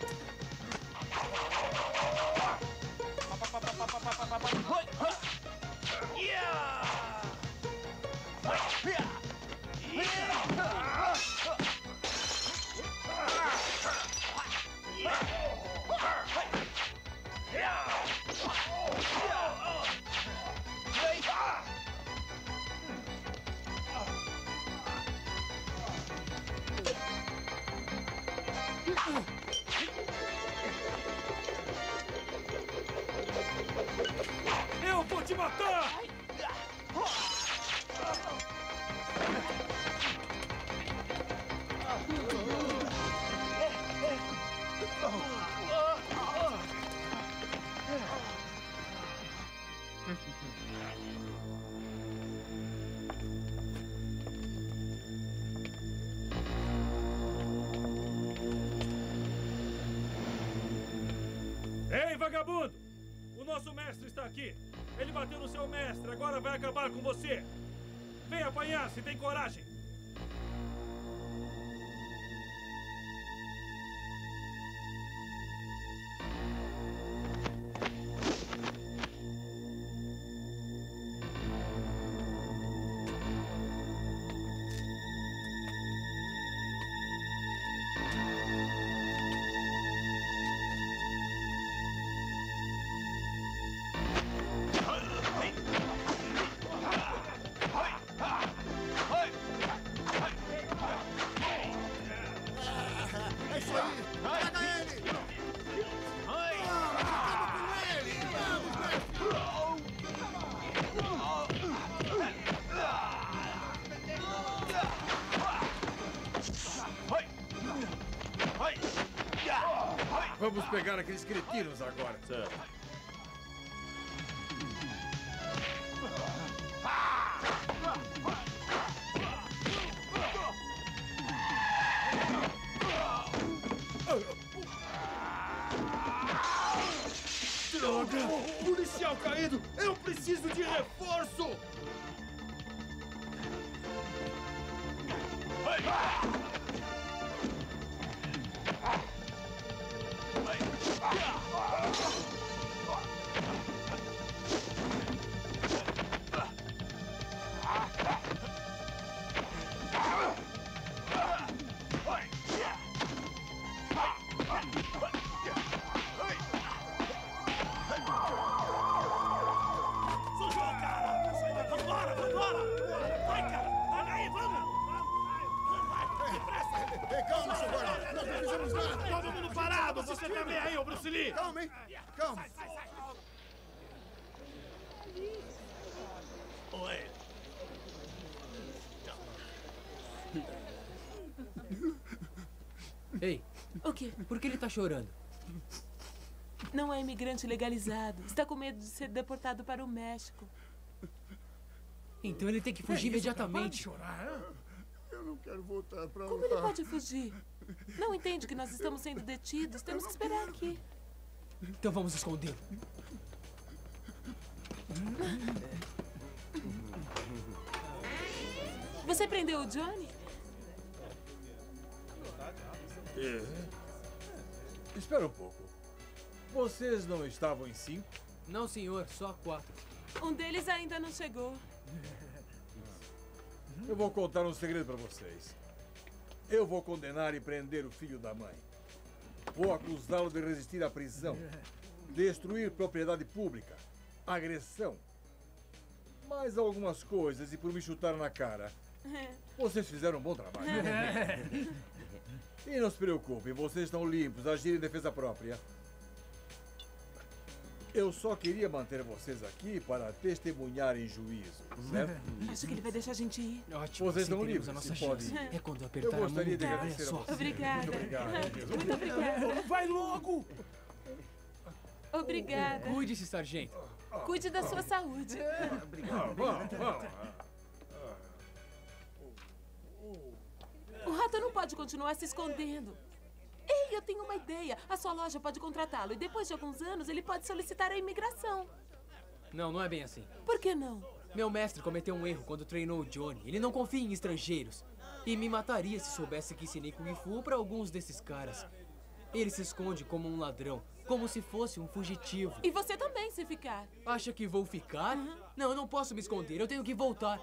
S9: Eu vou te matar! Ei, vagabundo! O nosso mestre está aqui. Ele bateu no seu mestre, agora vai acabar com você. Vem apanhar, se tem coragem.
S11: Vamos pegar aqueles cretinos agora.
S21: Certo.
S11: Droga! Policial caído! Eu preciso de reforço!
S8: Calma, seu guarda. Nós não fizemos nada.
S9: Todo mundo parado. Você também aí, ô Bruce Lee.
S8: Calma, hein? Calma.
S9: Oi.
S6: Ei.
S12: O quê?
S6: Por que ele tá chorando?
S12: Não é imigrante legalizado. Está com medo de ser deportado para o México.
S6: Então ele tem que fugir
S9: É isso,
S6: imediatamente.
S9: cara, para de chorar, hein?
S8: Eu não quero voltar pra lá.
S12: Como ele pode fugir? Não entende que nós estamos sendo detidos? Temos que esperar aqui.
S6: Então vamos escondê-lo.
S12: Você prendeu o Johnny?
S11: É. Espera um pouco. Vocês não estavam em cinco?
S6: Não, senhor. Só quatro.
S12: Um deles ainda não chegou.
S11: Eu vou contar um segredo para vocês. Eu vou condenar e prender o filho da mãe. Vou acusá-lo de resistir à prisão, destruir propriedade pública, agressão. Mais algumas coisas e por me chutar na cara. Vocês fizeram um bom trabalho. E não se preocupem, vocês estão limpos, agirem em defesa própria. Eu só queria manter vocês aqui para testemunhar em juízo, certo?
S12: Acho que ele vai deixar a gente ir.
S6: Ótimo.
S11: Vocês estão
S6: assim
S11: livres,
S6: teremos a nossa
S11: se podem
S6: chance.
S11: ir.
S6: É quando apertar
S11: Eu gostaria
S6: a
S11: de
S6: mão.
S11: agradecer a
S6: Olha só.
S11: vocês.
S12: Obrigada.
S11: Muito obrigado.
S12: Muito obrigada.
S9: Vai logo!
S12: Obrigada.
S6: Cuide-se, sargento.
S12: Cuide da sua saúde.
S11: Vamos, vamos.
S12: O rato não pode continuar se escondendo. Ei, eu tenho uma ideia. A sua loja pode contratá-lo e depois de alguns anos ele pode solicitar a imigração.
S6: Não, não é bem assim.
S12: Por que não?
S6: Meu mestre cometeu um erro quando treinou o Johnny. Ele não confia em estrangeiros. E me mataria se soubesse que ensinei Kung Fu para alguns desses caras. Ele se esconde como um ladrão, como se fosse um fugitivo.
S12: E você também, se ficar.
S6: Acha que vou ficar? Uhum. Não, eu não posso me esconder. Eu tenho que voltar.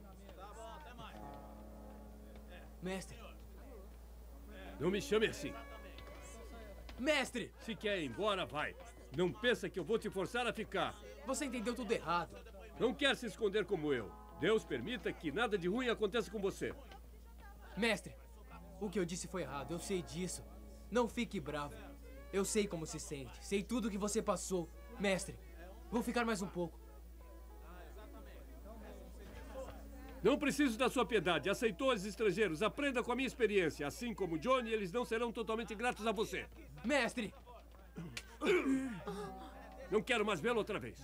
S6: Mestre.
S3: Não me chame assim.
S6: Mestre!
S3: Se quer ir embora, vai. Não pensa que eu vou te forçar a ficar.
S6: Você entendeu tudo errado.
S3: Não quer se esconder como eu. Deus permita que nada de ruim aconteça com você.
S6: Mestre, o que eu disse foi errado. Eu sei disso. Não fique bravo. Eu sei como se sente. Sei tudo o que você passou. Mestre, vou ficar mais um pouco.
S3: Não preciso da sua piedade. Aceitou os estrangeiros. Aprenda com a minha experiência. Assim como Johnny, eles não serão totalmente gratos a você.
S6: Mestre!
S3: Não quero mais vê-lo outra vez.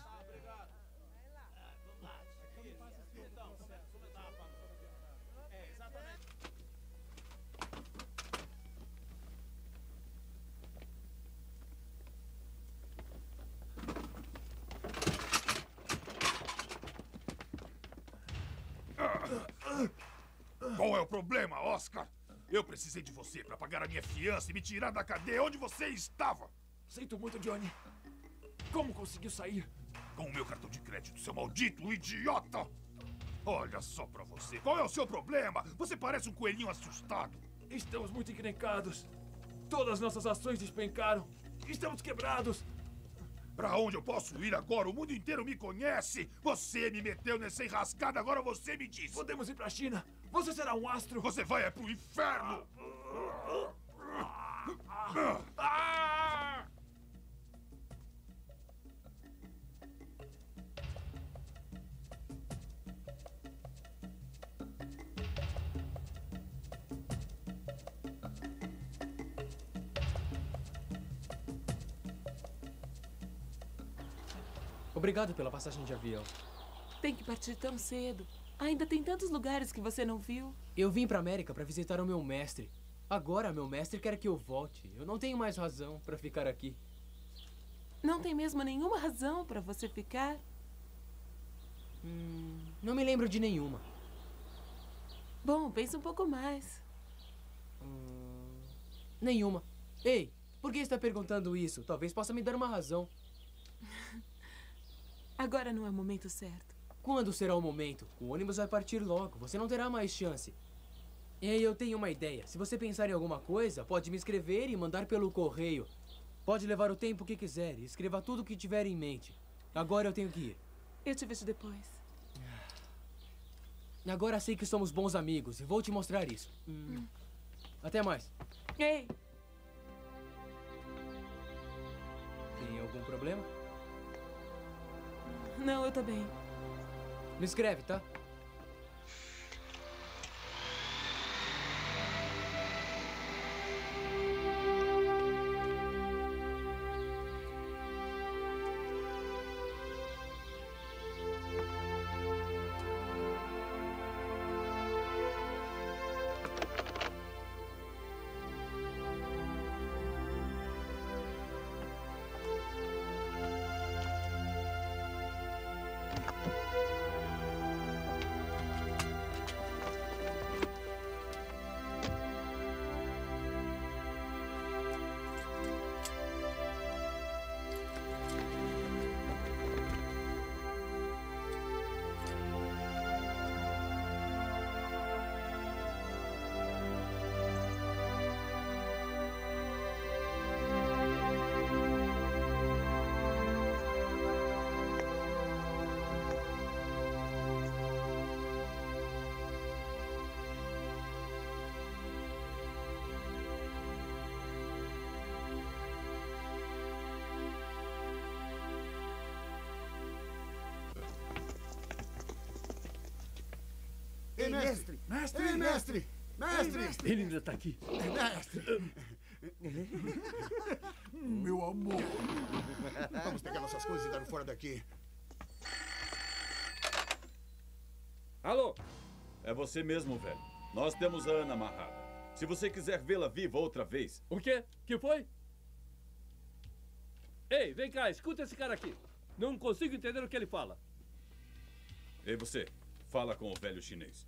S5: Qual é o problema, Oscar? Eu precisei de você para pagar a minha fiança e me tirar da cadeia onde você estava.
S22: Sinto muito, Johnny. Como conseguiu sair?
S5: Com o meu cartão de crédito, seu maldito idiota! Olha só pra você. Qual é o seu problema? Você parece um coelhinho assustado.
S22: Estamos muito encrencados. Todas nossas ações despencaram. Estamos quebrados.
S5: Pra onde eu posso ir agora? O mundo inteiro me conhece. Você me meteu nessa enrascada, agora você me diz.
S22: Podemos ir pra China. Você será um astro.
S5: Você vai é pro inferno.
S6: Obrigado pela passagem de avião.
S12: Tem que partir tão cedo. Ainda tem tantos lugares que você não viu.
S6: Eu vim pra América pra visitar o meu mestre. Agora, meu mestre quer que eu volte. Eu não tenho mais razão pra ficar aqui.
S12: Não tem mesmo nenhuma razão pra você ficar?
S6: Hum, não me lembro de nenhuma.
S12: Bom, pense um pouco mais.
S6: Hum, nenhuma. Ei, por que está perguntando isso? Talvez possa me dar uma razão.
S12: Agora não é o momento certo.
S6: Quando será o momento? O ônibus vai partir logo. Você não terá mais chance. Ei, eu tenho uma ideia. Se você pensar em alguma coisa, pode me escrever e mandar pelo correio. Pode levar o tempo que quiser. Escreva tudo o que tiver em mente. Agora eu tenho que ir.
S12: Eu te vejo depois.
S6: Agora sei que somos bons amigos e vou te mostrar isso. Hum. Hum. Até mais.
S12: Ei!
S6: Tem algum problema?
S12: Não, eu tô bem.
S6: Me escreve, tá?
S8: Ei, mestre! Mestre! Ei, mestre! Mestre!
S3: Ele ainda está aqui.
S8: Mestre! Meu amor! Vamos pegar nossas coisas e dar fora daqui.
S3: Alô?
S4: É você mesmo, velho. Nós temos a Ana amarrada. Se você quiser vê-la viva outra vez...
S3: O quê? Que foi? Ei, vem cá, escuta esse cara aqui. Não consigo entender o que ele fala.
S4: Ei, você. Fala com o velho chinês.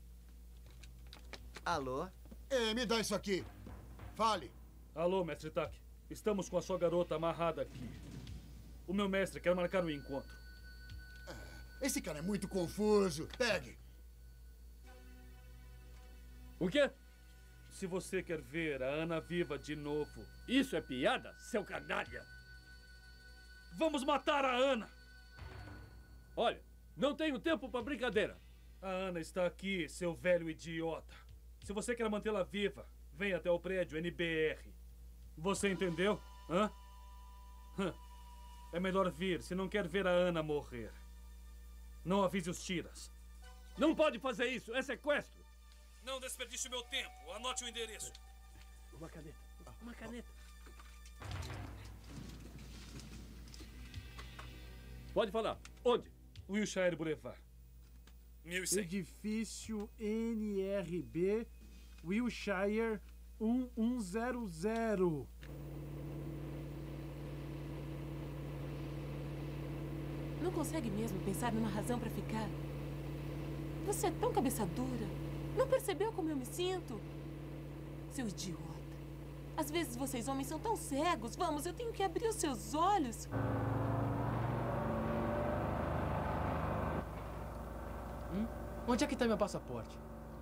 S18: Alô?
S8: Ei, me dá isso aqui. Fale.
S17: Alô, mestre Tak. Estamos com a sua garota amarrada aqui. O meu mestre quer marcar um encontro.
S8: Esse cara é muito confuso. Pegue.
S3: O quê?
S17: Se você quer ver a Ana viva de novo...
S3: Isso é piada, seu canalha?
S17: Vamos matar a Ana!
S3: Olha, não tenho tempo para brincadeira.
S17: A Ana está aqui, seu velho idiota. Se você quer mantê-la viva, venha até o prédio N B R. Você entendeu? Hã? Hã. É melhor vir se não quer ver a Ana morrer. Não avise os tiras.
S3: Não pode fazer isso, é sequestro.
S17: Não desperdice o meu tempo. Anote o endereço.
S3: Uma caneta. Uma caneta. Pode falar. Onde?
S17: Wilshire Boulevard. mil e cem.
S13: Edifício N R B, Wilshire um um zero zero.
S12: Não consegue mesmo pensar numa razão pra ficar? Você é tão cabeça dura. Não percebeu como eu me sinto? Seu idiota. Às vezes vocês homens são tão cegos. Vamos, eu tenho que abrir os seus olhos.
S6: Hum? Onde é que tá meu passaporte?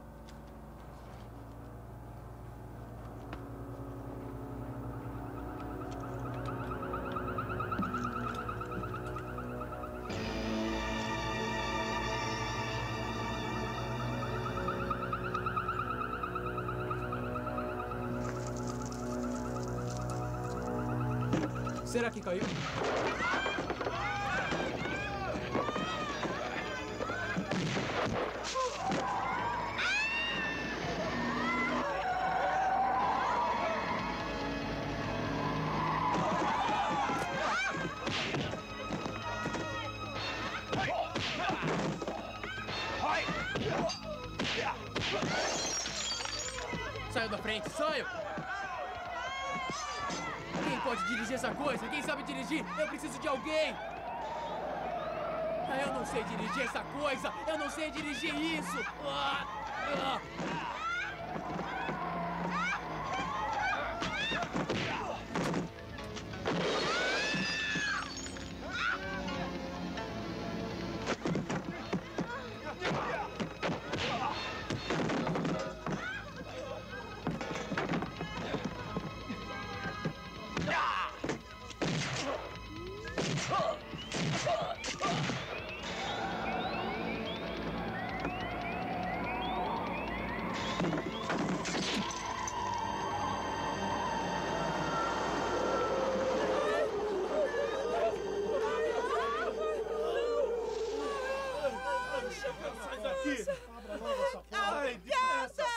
S6: Será que caiu? Saio da frente, saio! Quem pode dirigir essa coisa? Quem sabe dirigir? Eu preciso de alguém! Ah, eu não sei dirigir essa coisa! Eu não sei dirigir isso! Ah, ah.
S9: Sai daqui! Abra logo essa porta! Ai, depressa!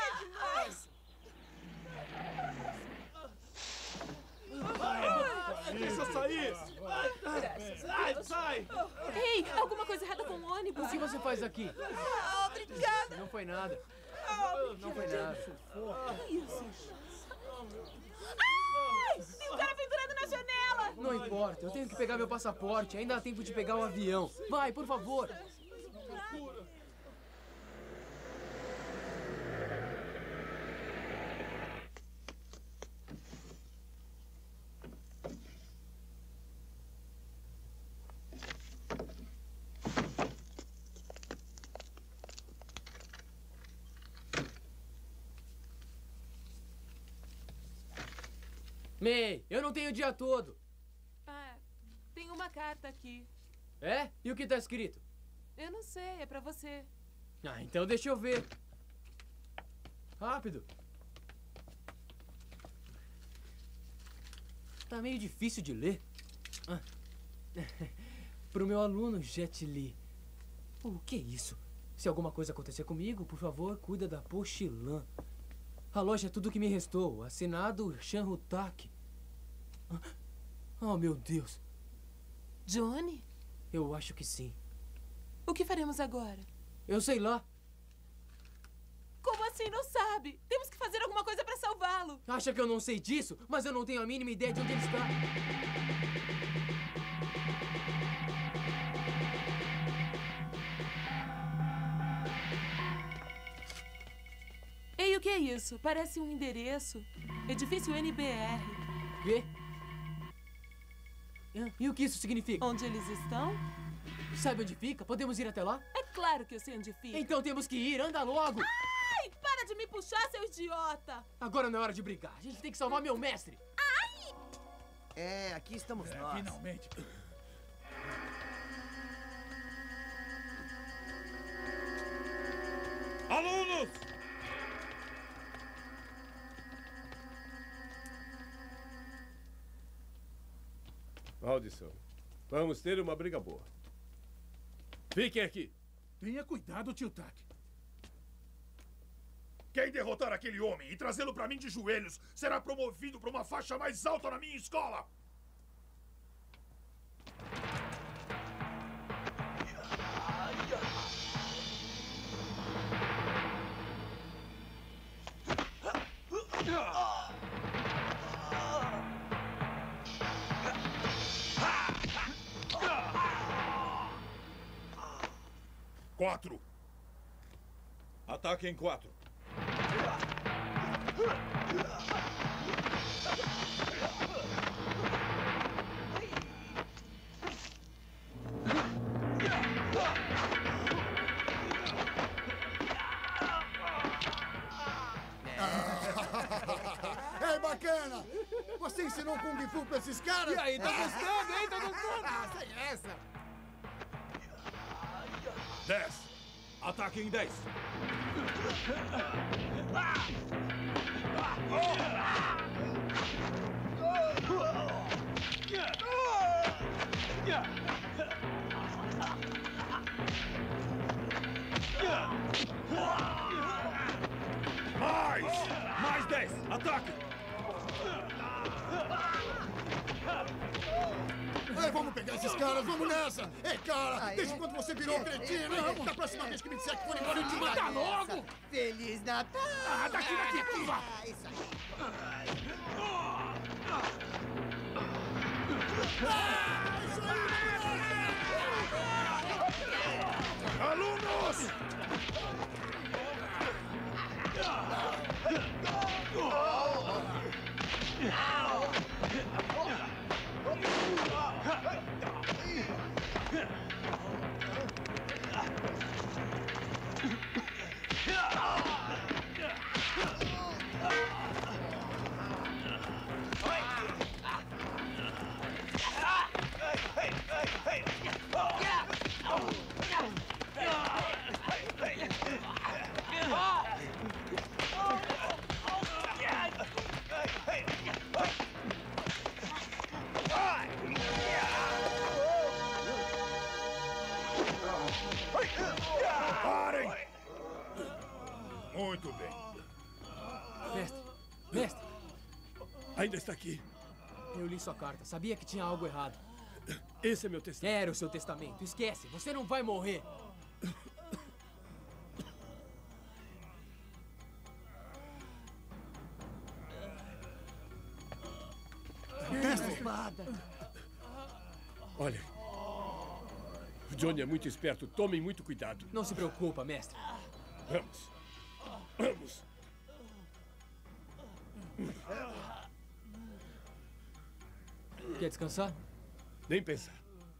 S9: Deixa eu sair! Sai, sai!
S12: Ei, alguma coisa errada com o ônibus?
S6: O que você faz aqui?
S12: Ah, obrigada!
S6: Não foi nada.
S12: Oh,
S6: Não foi nada.
S12: Que isso? Ai! Tem um cara pendurado na janela!
S6: Não importa, eu tenho que pegar meu passaporte. Ainda há tempo de pegar o avião. Vai, por favor. May, eu não tenho o dia todo.
S12: Ah, tem uma carta aqui.
S6: É? E o que tá escrito?
S12: Eu não sei, é pra você.
S6: Ah, então deixa eu ver. Rápido. Tá meio difícil de ler. Ah. Pro meu aluno, Jet Li. O que é isso? Se alguma coisa acontecer comigo, por favor, cuida da Pochilã. A loja é tudo que me restou. Assinado Shan Hu-tak. Oh, meu Deus.
S12: Johnny?
S6: Eu acho que sim.
S12: O que faremos agora?
S6: Eu sei lá.
S12: Como assim não sabe? Temos que fazer alguma coisa pra salvá-lo.
S6: Acha que eu não sei disso? Mas eu não tenho a mínima ideia de onde ele está.
S12: Ei, o que é isso? Parece um endereço. Edifício N B R.
S6: Quê? E o que isso significa?
S12: Onde eles estão?
S6: Sabe onde fica? Podemos ir até lá?
S12: É claro que eu sei onde fica.
S6: Então temos que ir. Anda logo.
S12: Ai, para de me puxar, seu idiota.
S6: Agora não é hora de brigar. A gente tem que salvar meu mestre.
S12: Ai!
S18: É, aqui estamos
S7: é,
S18: nós.
S7: Finalmente.
S22: Alunos!
S3: Maldição. Vamos ter uma briga boa. Fiquem aqui.
S7: Tenha cuidado, tio Tak.
S5: Quem derrotar aquele homem e trazê-lo pra mim de joelhos será promovido para uma faixa mais alta na minha escola. Quatro.
S22: Ataque em quatro.
S8: Ei, bacana! Você ensinou Kung Fu pra esses caras?
S9: E aí, tá gostando, hein? Tá gostando?
S8: Ah, sem essa!
S22: Dez. Ataque em dez.
S5: Mais!
S22: Mais dez. Ataque.
S8: Ei, vamos pegar esses caras, vamos nessa! Ei, cara, desde quando você virou cretino, hein? Da próxima vez que me disser que for embora, eu te matar logo!
S15: Feliz Natal!
S8: Ah, daqui, daqui, curva!
S15: É isso aí.
S5: Alunos! Parem! Muito bem.
S6: Mestre, mestre.
S3: Ainda está aqui.
S6: Eu li sua carta. Sabia que tinha algo errado.
S3: Esse é meu testamento.
S6: Era o seu testamento. Esquece. Você não vai morrer.
S8: Mestre!
S3: Olha, o Johnny é muito esperto. Tomem muito cuidado.
S6: Não se preocupa, mestre.
S3: Vamos. Vamos.
S6: Quer descansar?
S3: Nem pensar.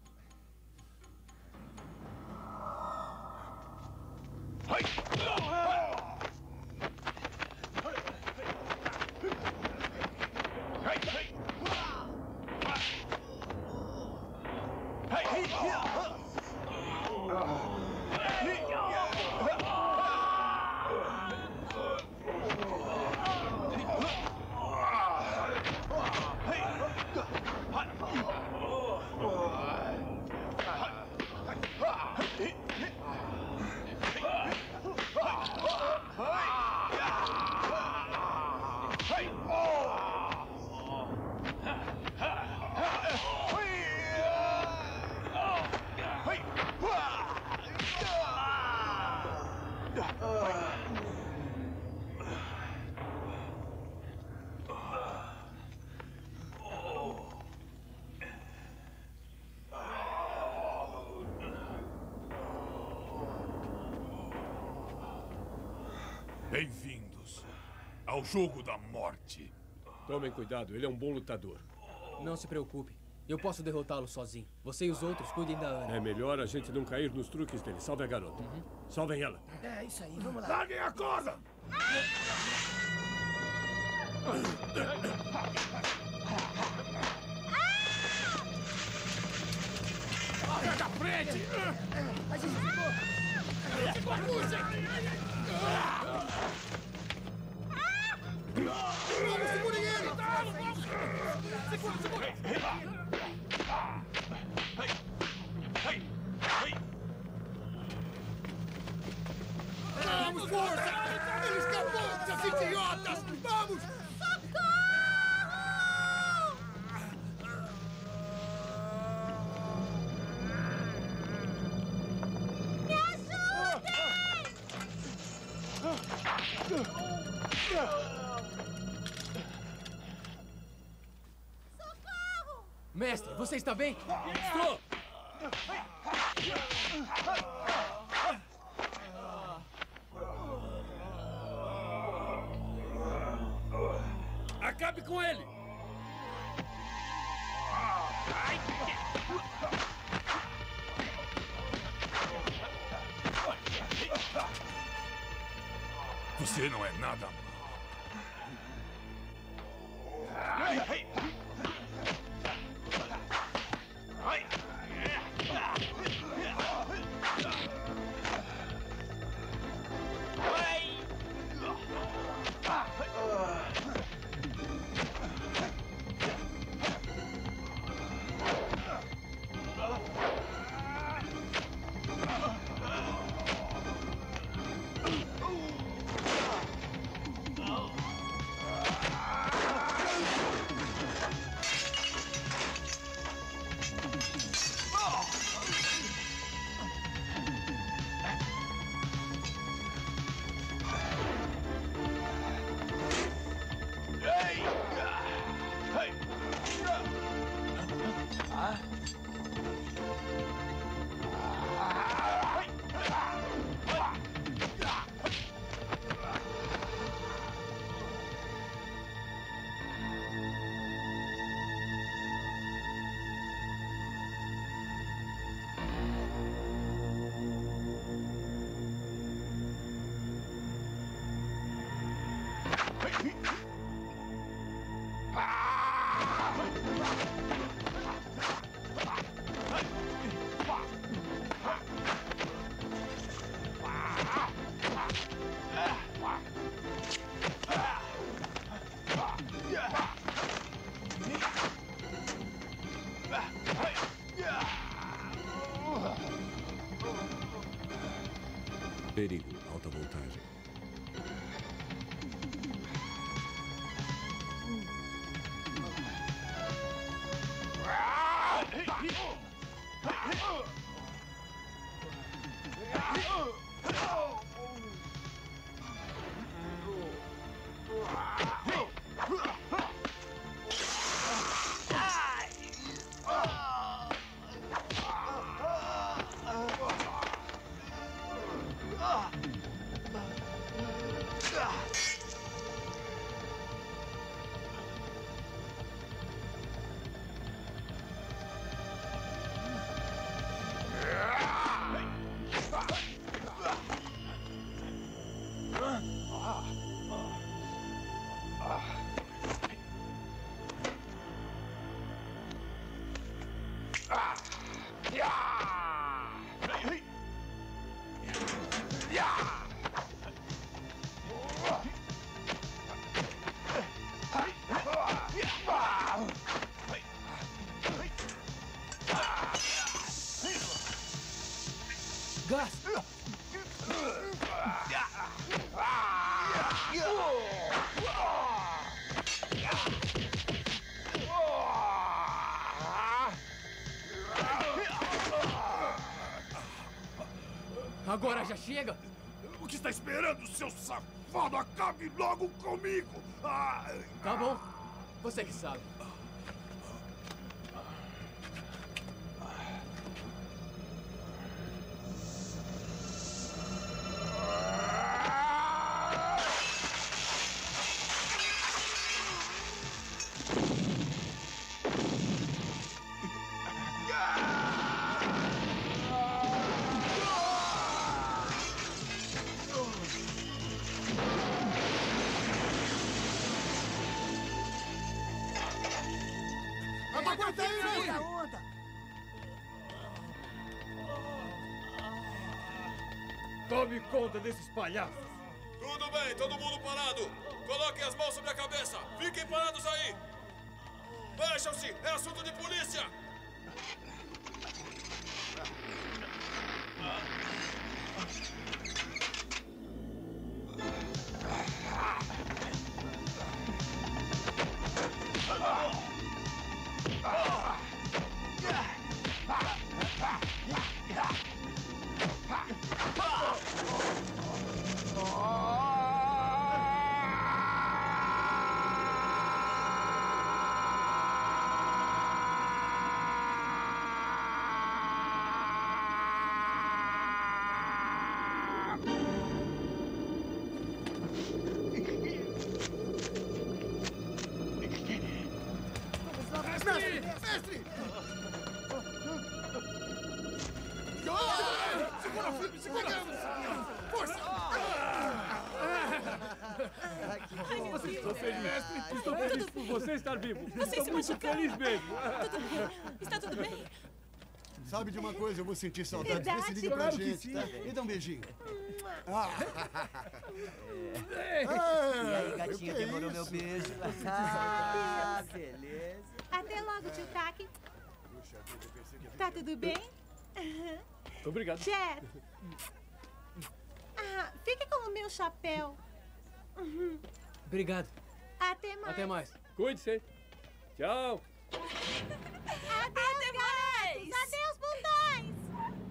S5: Bem-vindos ao jogo da morte.
S3: Tomem cuidado, ele é um bom lutador.
S6: Não se preocupe. Eu posso derrotá-lo sozinho. Você e os outros cuidem da Ana.
S3: É melhor a gente não cair nos truques dele. Salve a garota. Uhum. Salvem ela.
S15: É isso aí, vamos lá.
S5: Larguem a corda!
S8: Sai da frente!
S15: A gente ficou...
S8: Ficou a puxa! Vamos, segurem ele! Segura, segura! Vamos, força! Ele escapou, seus idiotas! Vamos!
S6: Mestre, você está bem?
S3: Estou! Acabe com ele!
S5: Você não é nada mal.
S3: Perigo, alta voltagem.
S6: Gus! Agora já chega?
S5: O que está esperando, seu safado? Acabe logo comigo! Ah.
S6: Tá bom. Você que sabe.
S11: Tome conta desses palhaços.
S2: Tudo bem, todo mundo parado. Coloquem as mãos sobre a cabeça. Fiquem parados aí. Mexam-se, é assunto de polícia.
S8: Mestre! Mestre! Segura firme, segura! Força!
S3: Você, você, mestre, estou feliz por você estar vivo.
S1: Vocês
S3: Estou
S1: se
S3: muito
S1: machucaram.
S3: feliz mesmo.
S1: Tudo bem? Está tudo bem?
S8: Sabe de uma coisa? Eu vou sentir saudades. Vê se
S1: Verdade?
S8: liga pra
S1: Claro que
S8: gente,
S1: sim.
S8: tá? E dá um beijinho. Ah.
S14: E aí, gatinho,
S8: que é
S14: demorou meu
S8: isso?
S14: beijo. Ah, beleza.
S1: Até logo, tio Taki. Tá tudo bem?
S3: Obrigado.
S1: Jeff. Ah, fique com o meu chapéu. Uhum.
S6: Obrigado.
S1: Até mais.
S6: Até mais.
S3: Cuide-se. Tchau.
S1: Adeus, garotos. Adeus, bundões.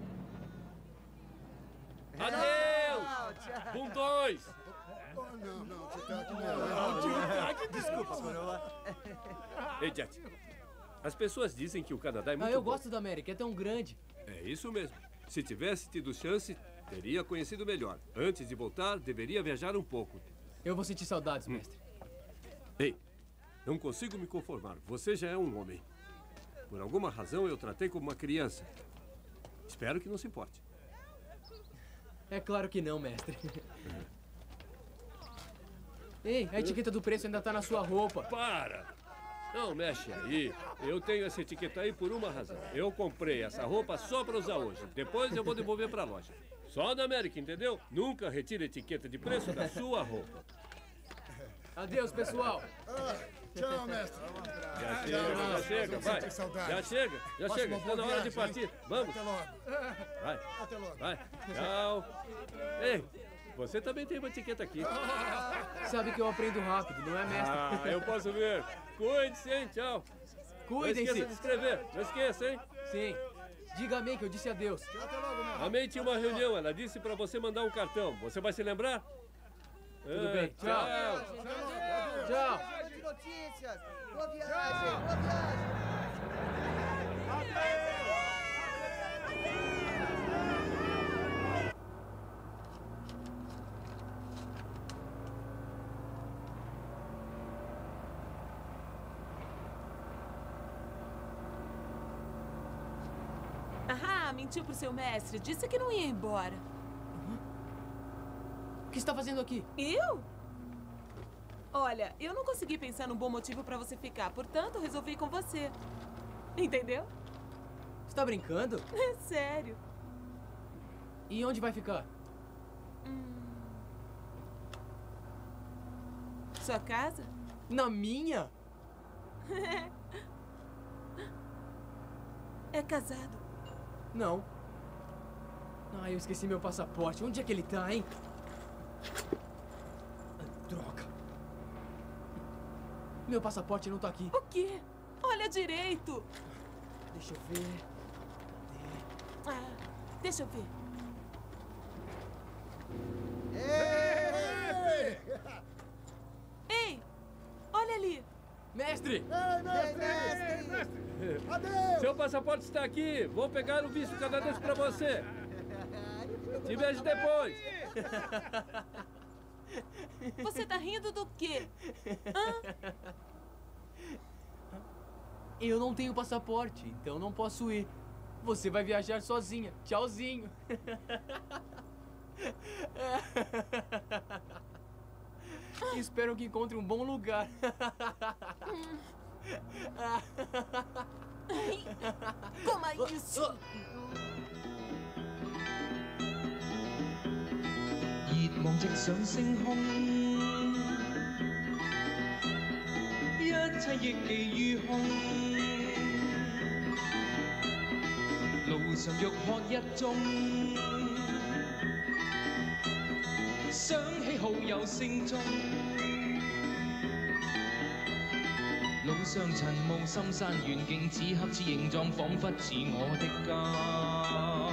S3: Adeus! Bundões!
S8: Oh, não, não, tio Taki, não. Tio Taki,
S14: desculpa, coroa.
S3: Ei, Jet. As pessoas dizem que o Canadá é muito
S6: Ah, eu
S3: bom.
S6: gosto da América, é tão grande.
S3: É isso mesmo. Se tivesse tido chance, teria conhecido melhor. Antes de voltar, deveria viajar um pouco.
S6: Eu vou sentir saudades, mestre.
S3: Ei, não consigo me conformar. Você já é um homem. Por alguma razão, eu tratei como uma criança. Espero que não se importe.
S6: É claro que não, mestre. Ei, a etiqueta do preço ainda tá na sua roupa.
S3: Para! Não mexe aí. Eu tenho essa etiqueta aí por uma razão. Eu comprei essa roupa só pra usar hoje. Depois eu vou devolver pra loja. Só na América, entendeu? Nunca retire a etiqueta de preço da sua roupa.
S6: Adeus, pessoal.
S8: Ah, tchau, mestre.
S3: Já chega, já chega, vai. Já chega, já chega. Está na hora de partir. Vamos.
S8: Até logo.
S3: Vai.
S8: Até logo.
S3: Vai. Tchau. Ei, você também tem uma etiqueta aqui.
S6: Sabe que eu aprendo rápido, não é, mestre?
S3: Ah, eu posso ver. Cuide-se, hein? Tchau.
S6: Cuidem-se.
S3: Não esqueça de escrever. Não esqueça, hein?
S6: Sim. Diga amém que eu disse adeus.
S3: A May tinha uma reunião. Ela disse pra você mandar um cartão. Você vai se lembrar?
S6: Tudo
S3: Ah,
S6: bem. Tchau. Tchau.
S15: Hora de notícias. Boa viagem, boa viagem.
S12: Ah, mentiu pro seu mestre. Disse que não ia embora.
S6: O que está fazendo aqui?
S12: Eu? Olha, eu não consegui pensar num bom motivo pra você ficar, portanto, resolvi ir com você. Entendeu?
S6: Você tá brincando?
S12: É sério.
S6: E onde vai ficar?
S12: Hum... Sua casa?
S6: Na minha?
S12: É casado.
S6: Não. Ah, eu esqueci meu passaporte. Onde é que ele tá, hein? Droga. Meu passaporte não tá aqui.
S12: O quê? Olha direito.
S6: Deixa eu ver.
S12: Cadê? Ah, deixa eu ver.
S8: Ei!
S12: Ei! Olha ali.
S6: Mestre!
S8: Ei, mestre! mestre! Adeus!
S3: Seu passaporte está aqui. Vou pegar o visto canadense pra você. Te vejo depois.
S12: Você tá rindo do quê? Hã?
S6: Eu não tenho passaporte, então não posso ir. Você vai viajar sozinha. Tchauzinho. Espero que encontre um bom lugar.
S12: Coma isso!
S16: 熱望直上星空，一切亦寄於空。路上欲喝一盅，想起好友聲中。路上塵霧深山遠景，此刻此形狀，彷彿似我的家。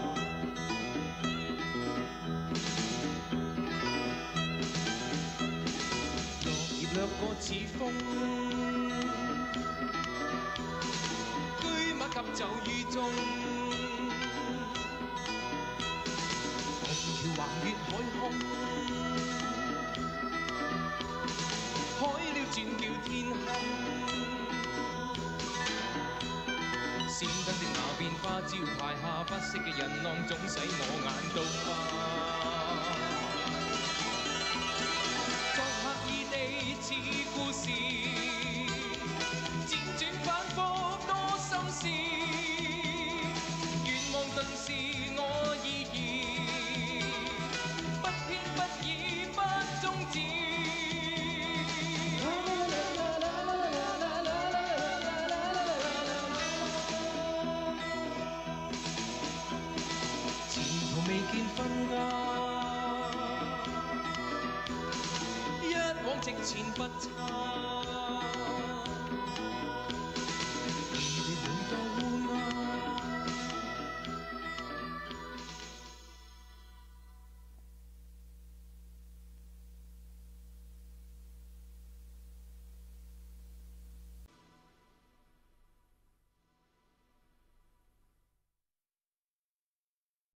S16: 掠過似風，居馬急走於中。紅橋橫越海空，海鳥轉叫天空。閃燈的那變花招牌下，不息嘅人浪總使我眼到花。 似故事，輾轉反覆多心事，願望頓是我意義，不偏不倚不終止。前途未見分家。 直前不差，